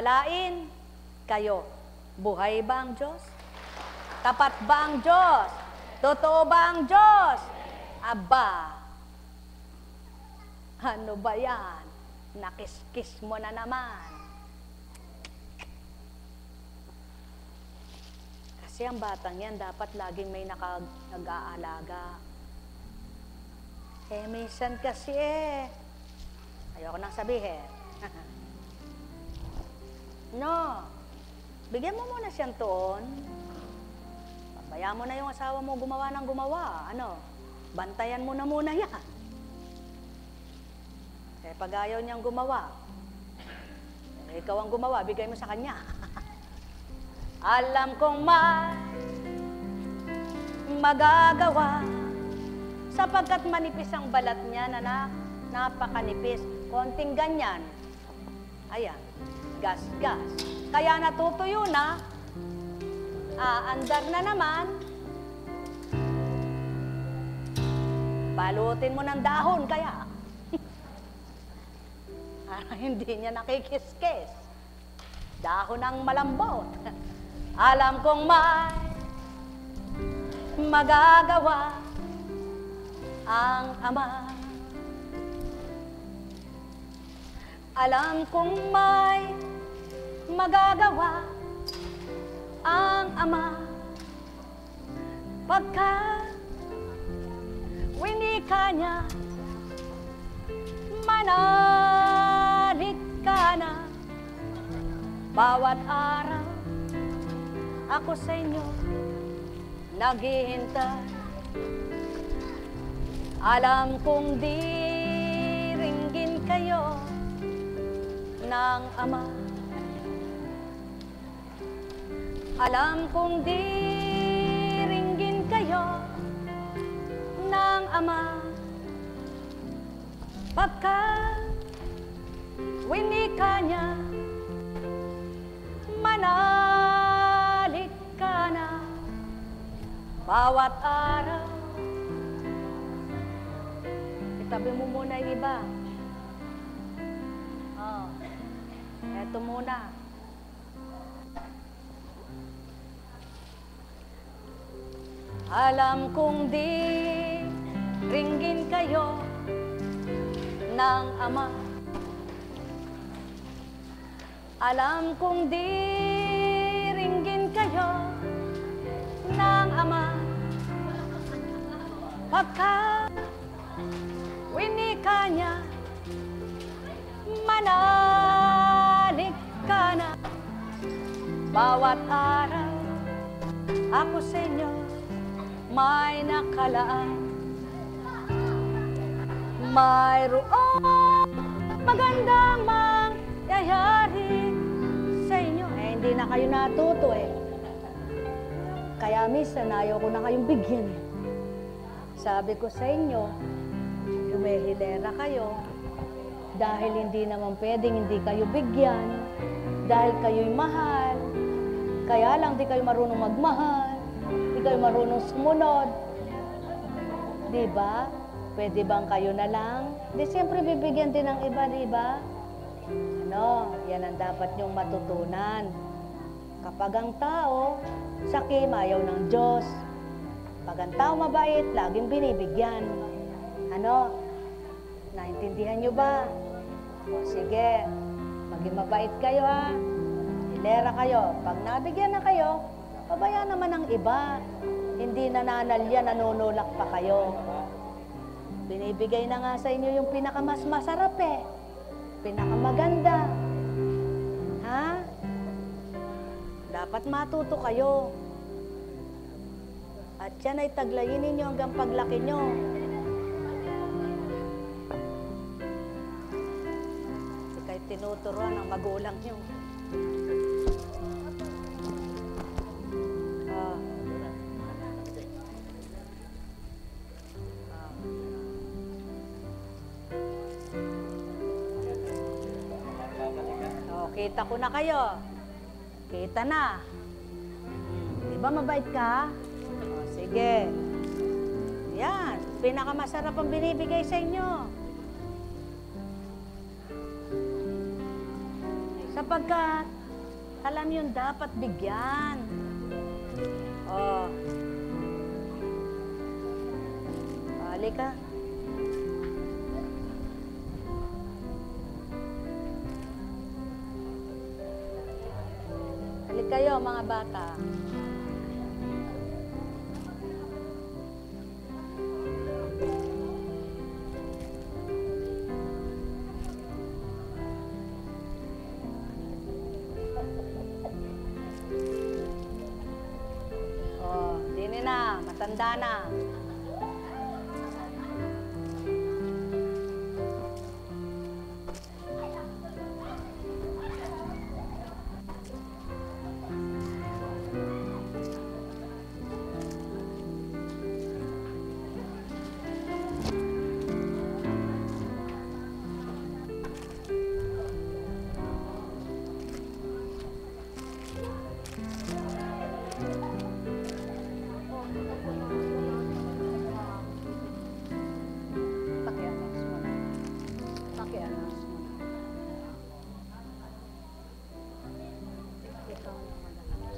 Pagpalain kayo. Buhay ba ang Diyos? Tapat ba ang Diyos? Totoo ba ang Diyos? Aba, ano ba yan? Nakis-kiss mo na naman. Kasi ang batang yan, dapat laging may nag-aalaga. Minsan kasi ayoko nang sabihin. No, bigyan mo muna siyang tuon. Pabayaan mo na yung asawa mo gumawa ng gumawa. Bantayan mo na muna yan. Pag ayaw niyang gumawa, ikaw ang gumawa, bigay mo sa kanya. Alam kong magagawa, sapagkat manipis ang balat niya, napakanipis. Konting ganyan, ayan, gas-gas. Kaya natutuyo na, aandar na naman, balutin mo ng dahon kaya. Hindi niya nakikis-kis. Dahon ang malambot. Alam kong may magagawa ang Ama. Alam kong may magagawa ang Ama. Pagka winika niya, manalig ka na. Bawat araw ako sa inyo naghihintay. Alam kong diringgin kayo ng Ama. Alam kong diringgin kayo ng Ama. Pagka winika niya, manalig ka na. Bawat araw. Itabi mo muna yung iba. Eto muna. Alam kong diringgin kayo ng Ama. Alam kong diringgin kayo ng Ama. Pagka winika niya, manalig ka na. Bawat araw ako sa inyo may nakalaan. Mayroong magandang mangyayari sa inyo. Hindi na kayo natuto Kaya minsan ayaw ko na kayong bigyan. Sabi ko sa inyo, humihilera kayo dahil hindi naman pwedeng hindi kayo bigyan dahil kayo'y mahal. Kaya lang di kayo marunong magmahal, di kayo marunong sumunod. Diba? Pwede bang kayo na lang? Di siyempre bibigyan din ng iba, diba? Yan ang dapat niyong matutunan. Kapag ang tao, sakim, ayaw ng Diyos. Pag ang tao mabait, laging binibigyan. Naintindihan niyo ba? Sige, maging mabait kayo ha. Hilera kayo. Pag nabigyan na kayo, pabayaan naman ng iba. Hindi nananalya, nanunulak pa kayo. Binibigay na nga sa inyo yung pinakamas masarap pinakamaganda. Ha? Dapat matuto kayo. At yan ay taglayin ninyo hanggang paglaki nyo. Hindi kayo tinuturuan ng magulang nyo. Kita ko na kayo. Kita na. Di ba mabait ka? Sige. Yan. Pinakamasarap ang binibigay sa inyo. Sapagkat, alam yun, dapat bigyan. halika. Halika kayo, mga bata. Oh, dini na, matanda na. Pakianas mo na. Pakianas mo na. Ikaw na madalas.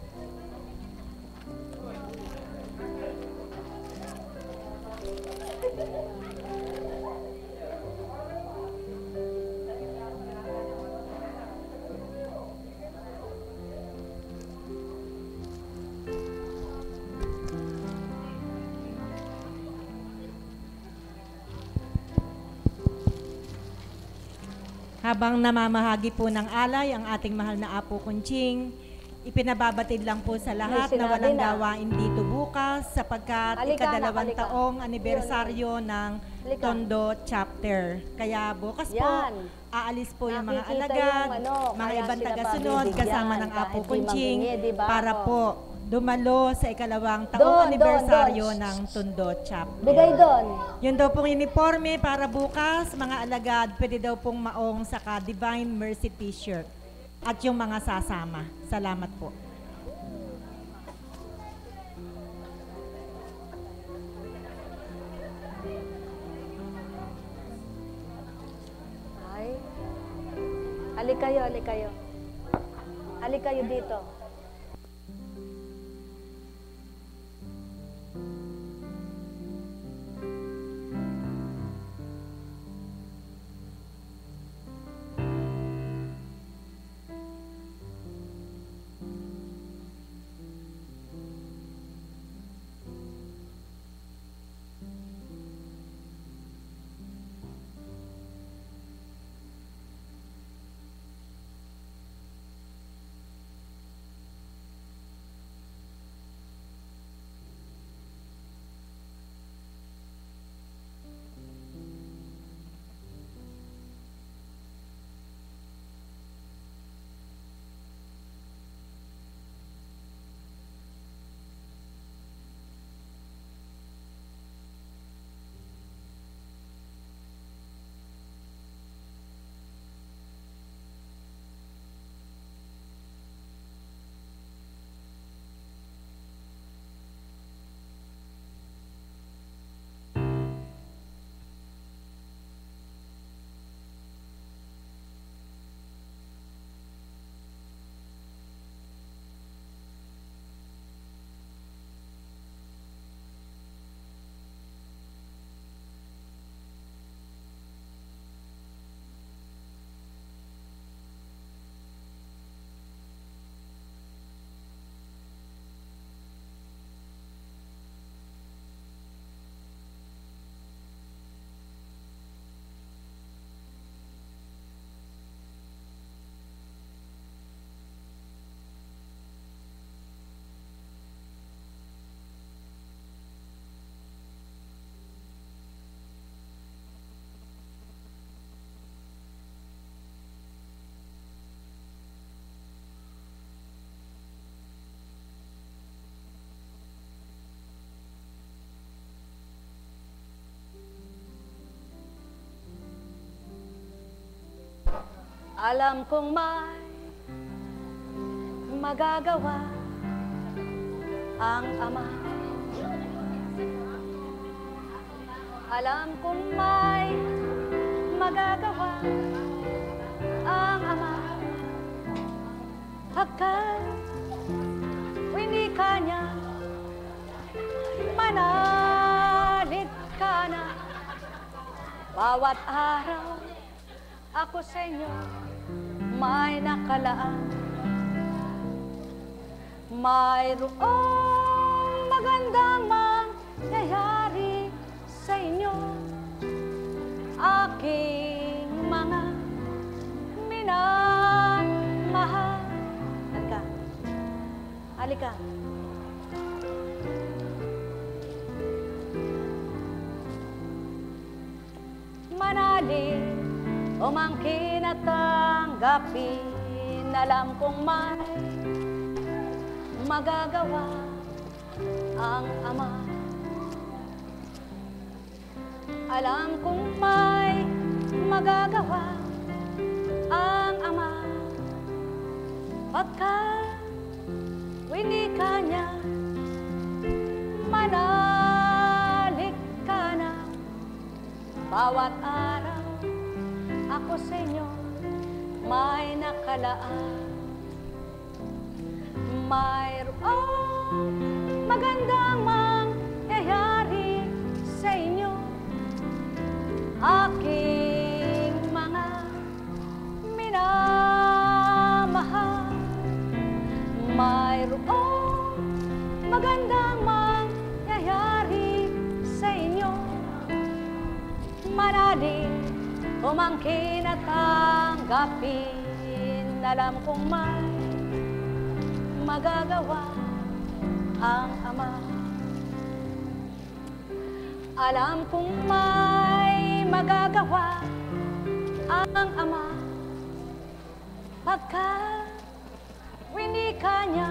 Habang namamahagi po ng alay ang ating mahal na Apo Kunching, ipinababatid lang po sa lahat May na sinabi walang na. gawain dito bukas sapagkat Halika, ikadalawang halika. taong anibersaryo ng Halika. Tondo Chapter. Kaya bukas po, Yan. aalis po yung mga Nakikita alagad, yung ano, mga kaya ibang sila tagasunod pabibigyan kasama ng kahit Apo di Kunching manghingi, di ba? para Oh. po dumalo sa ikalawang taong Doon, anibersaryo doon. ng Tondo Chapter. Bigay doon. Yun daw pong uniforme para bukas, mga alagad, pwede daw pong maong saka Divine Mercy T-shirt at yung mga sasama. Salamat po. Ay. Halik kayo, halik kayo. Halik kayo dito. Alam kong may magagawa ang Ama. Alam kong may magagawa ang Ama. Pagkat winika niya, manalig ka na. Bawat araw, ako sa inyo may nakalaan. Mayroong magandang mangyayari sa inyo, aking mga minamahal. Halika. Halika. Manalig, umangkin at tanggapin. Alam kong may magagawa ang Ama. Alam kong may magagawa ang Ama. Pagkat winika niya, manalig ka na. Bawat araw, ako sa inyo may nakalaan. Mayroong magandang mangyayari sa inyo, aking mga minamahal. Mayroong magandang mangyayari sa inyo, manalig, umangkin at tanggapin. Alam kong may magagawa ang Ama. Alam kong may magagawa ang Ama. Pagkat winika niya,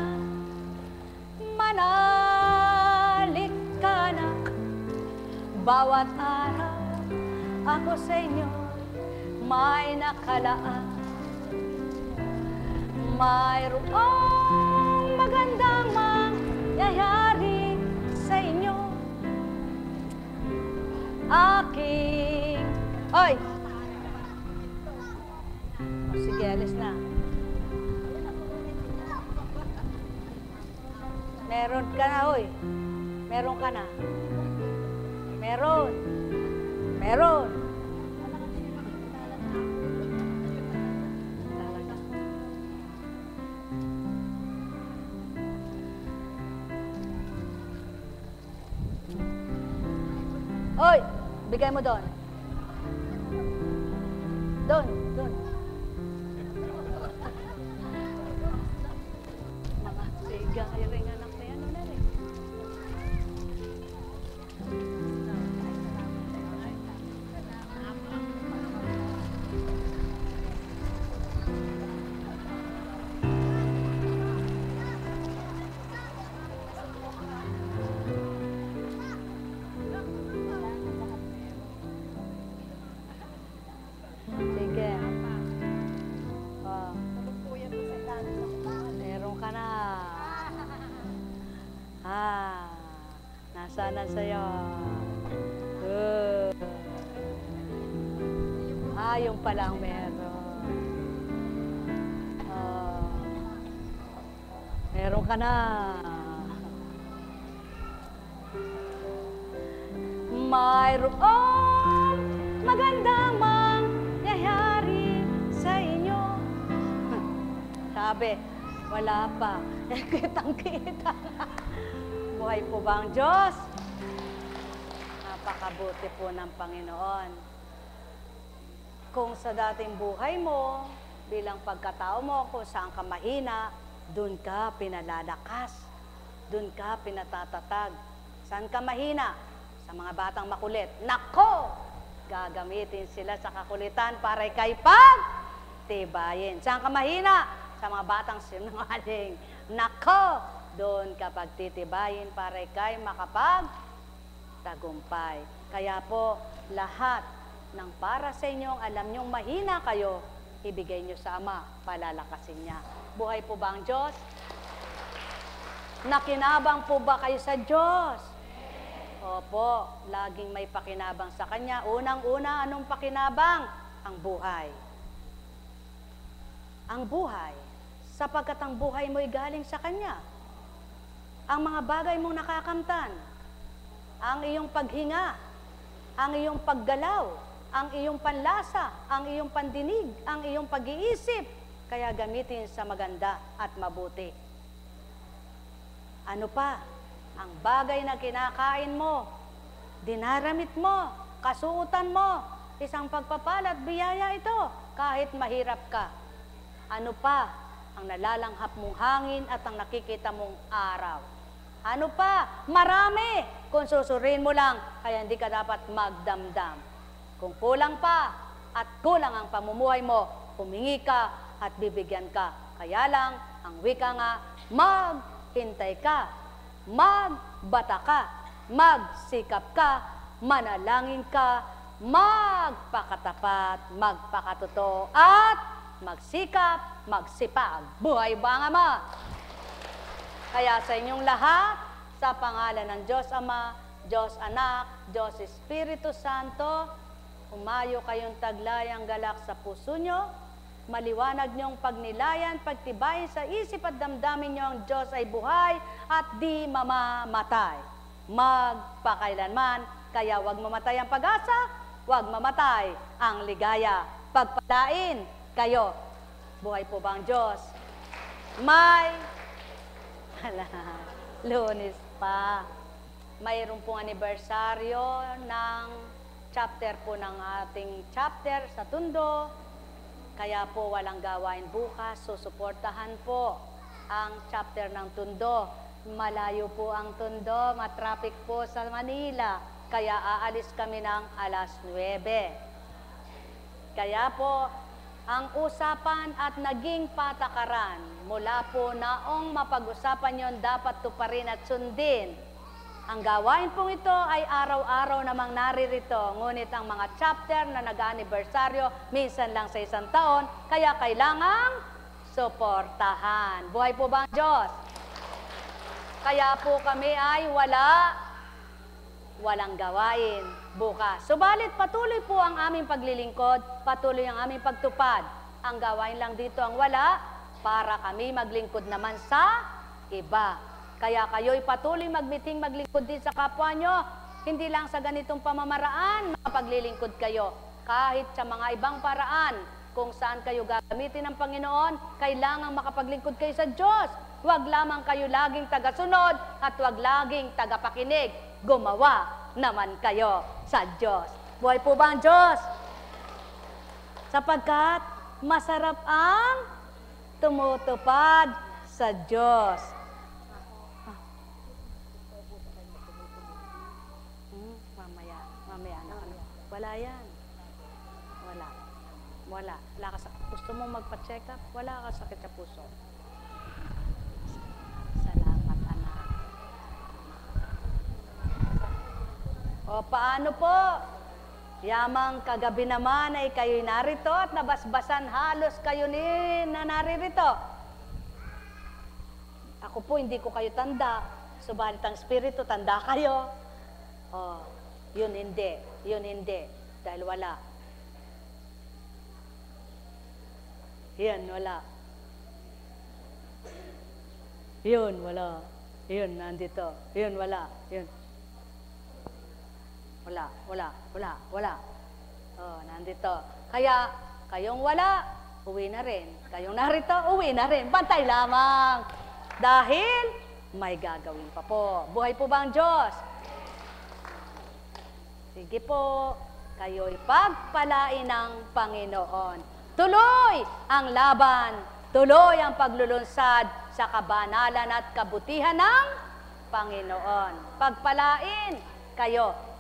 manalig ka na. Bawat araw, ako sa inyo may nakalaan. Mayroong magandang mangyayari sa inyo, aking... Oy! O, sige, alis na. Meron ka na, oy. Meron ka na. Meron. Meron. Oy, bigay mo doon. Doon, doon. Mga siga, yung ring anak na yan, ano rin. Sige. Oh. Meron ka na. Nasa na sa'yo. Yung palang meron. Meron ka na. Mayroong magandang mangyayari sa inyo. Sabi, wala pa. Kitang-kita. Buhay po ba ang Diyos? Napakabuti po ng Panginoon. Kung sa dating buhay mo, bilang pagkatao mo, kung saan ka mahina, dun ka pinalalakas. Dun ka pinatatatag. Saan ka mahina? Sa mga batang makulit. Nako! Gagamitin sila sa kakulitan para kay pagtibayin. Saan ka mahina? Sa mga batang sinungaling. Nako! Doon ka pagtitibayin para kay makapagtagumpay. Kaya po, lahat ng para sa inyong alam nyong mahina kayo, ibigay nyo sa Ama, palalakasin niya. Buhay po ba ang Diyos? Nakinabang po ba kayo sa Diyos? Opo, laging may pakinabang sa Kanya. Unang-una, anong pakinabang? Ang buhay. Ang buhay, sapagkat ang buhay mo'y galing sa Kanya. Ang mga bagay mong nakakamtan, ang iyong paghinga, ang iyong paggalaw, ang iyong panlasa, ang iyong pandinig, ang iyong pag-iisip. Kaya gamitin sa maganda at mabuti. Ano pa? Ang bagay na kinakain mo, dinaramit mo, kasuotan mo, isang pagpapala at biyaya ito, kahit mahirap ka. Ano pa? Ang nalalanghap mong hangin at ang nakikita mong araw. Ano pa? Marami! Kung susurin mo lang, kaya hindi ka dapat magdamdam. Kung kulang pa at kulang ang pamumuhay mo, humingi ka at bibigyan ka. Kaya lang, ang wika nga, maghintay ka, magbata ka, magsikap ka, manalangin ka, magpakatapat, magpakatotoo, at magsikap, magsipag. Buhay ba nga ma? Kaya sa inyong lahat, sa pangalan ng Diyos Ama, Diyos Anak, Diyos Espiritu Santo, umayo kayong taglayang galak sa puso nyo, maliwanag niyong pagnilayan, pagtibayin sa isip at damdamin niyo ang Diyos ay buhay at di mamamatay. Magpakailanman, kaya wag mamatay ang pag-asa, wag mamatay ang ligaya. Pagpalain kayo. Buhay po ba ang Diyos? May Lunes pa. Mayroon pong anibersaryo ng chapter po ng ating chapter sa Tundo. Kaya po walang gawain bukas, susuportahan po ang chapter ng Tundo. Malayo po ang Tundo, matraffic po sa Manila. Kaya aalis kami ng alas 9. Kaya po, ang usapan at naging patakaran mula po naong mapag-usapan yon dapat tuparin at sundin. Ang gawain pong ito ay araw-araw namang naririto, ngunit ang mga chapter na nag-anibersaryo, minsan lang sa isang taon, kaya kailangang suportahan. Buhay po ba ang Diyos? Kaya po kami ay walang gawain bukas. Subalit patuloy po ang aming paglilingkod, patuloy ang aming pagtupad. Ang gawain lang dito ang wala, para kami maglingkod naman sa iba. Kaya kayo'y patuloy magmiting maglingkod din sa kapwa nyo. Hindi lang sa ganitong pamamaraan, mapaglilingkod kayo. Kahit sa mga ibang paraan, kung saan kayo gagamitin ng Panginoon, kailangang makapaglingkod kayo sa Diyos. Huwag lamang kayo laging tagasunod at huwag laging tagapakinig. Gumawa naman kayo sa Diyos. Buhay po ba ang Diyos? Sapagkat masarap ang tumutupad sa Diyos. Mamaya na kami. Wala yan. Wala. Gusto mo magpa-check up? Wala ka sakit sa puso. Salamat, anak. O paano po? Yamang kagabi naman ay kayo'y narito at nabasbasan halos kayo na naririto. Ako po, hindi ko kayo tanda. Subalit ang Espiritu, tanda kayo. O, yun hindi. Dahil wala. Yan, wala. Yun, wala. Yun, nandito. Yun, wala. Yun. Wala. Oh, nandito. Kaya, kayong wala, uwi na rin. Kayong narito, uwi na rin. Pantay lamang. Dahil, may gagawin pa po. Buhay po ba ang Diyos? Sige po, kayo'y pagpalain ng Panginoon. Tuloy ang laban, tuloy ang paglulunsad sa kabanalan at kabutihan ng Panginoon. Pagpalain kayo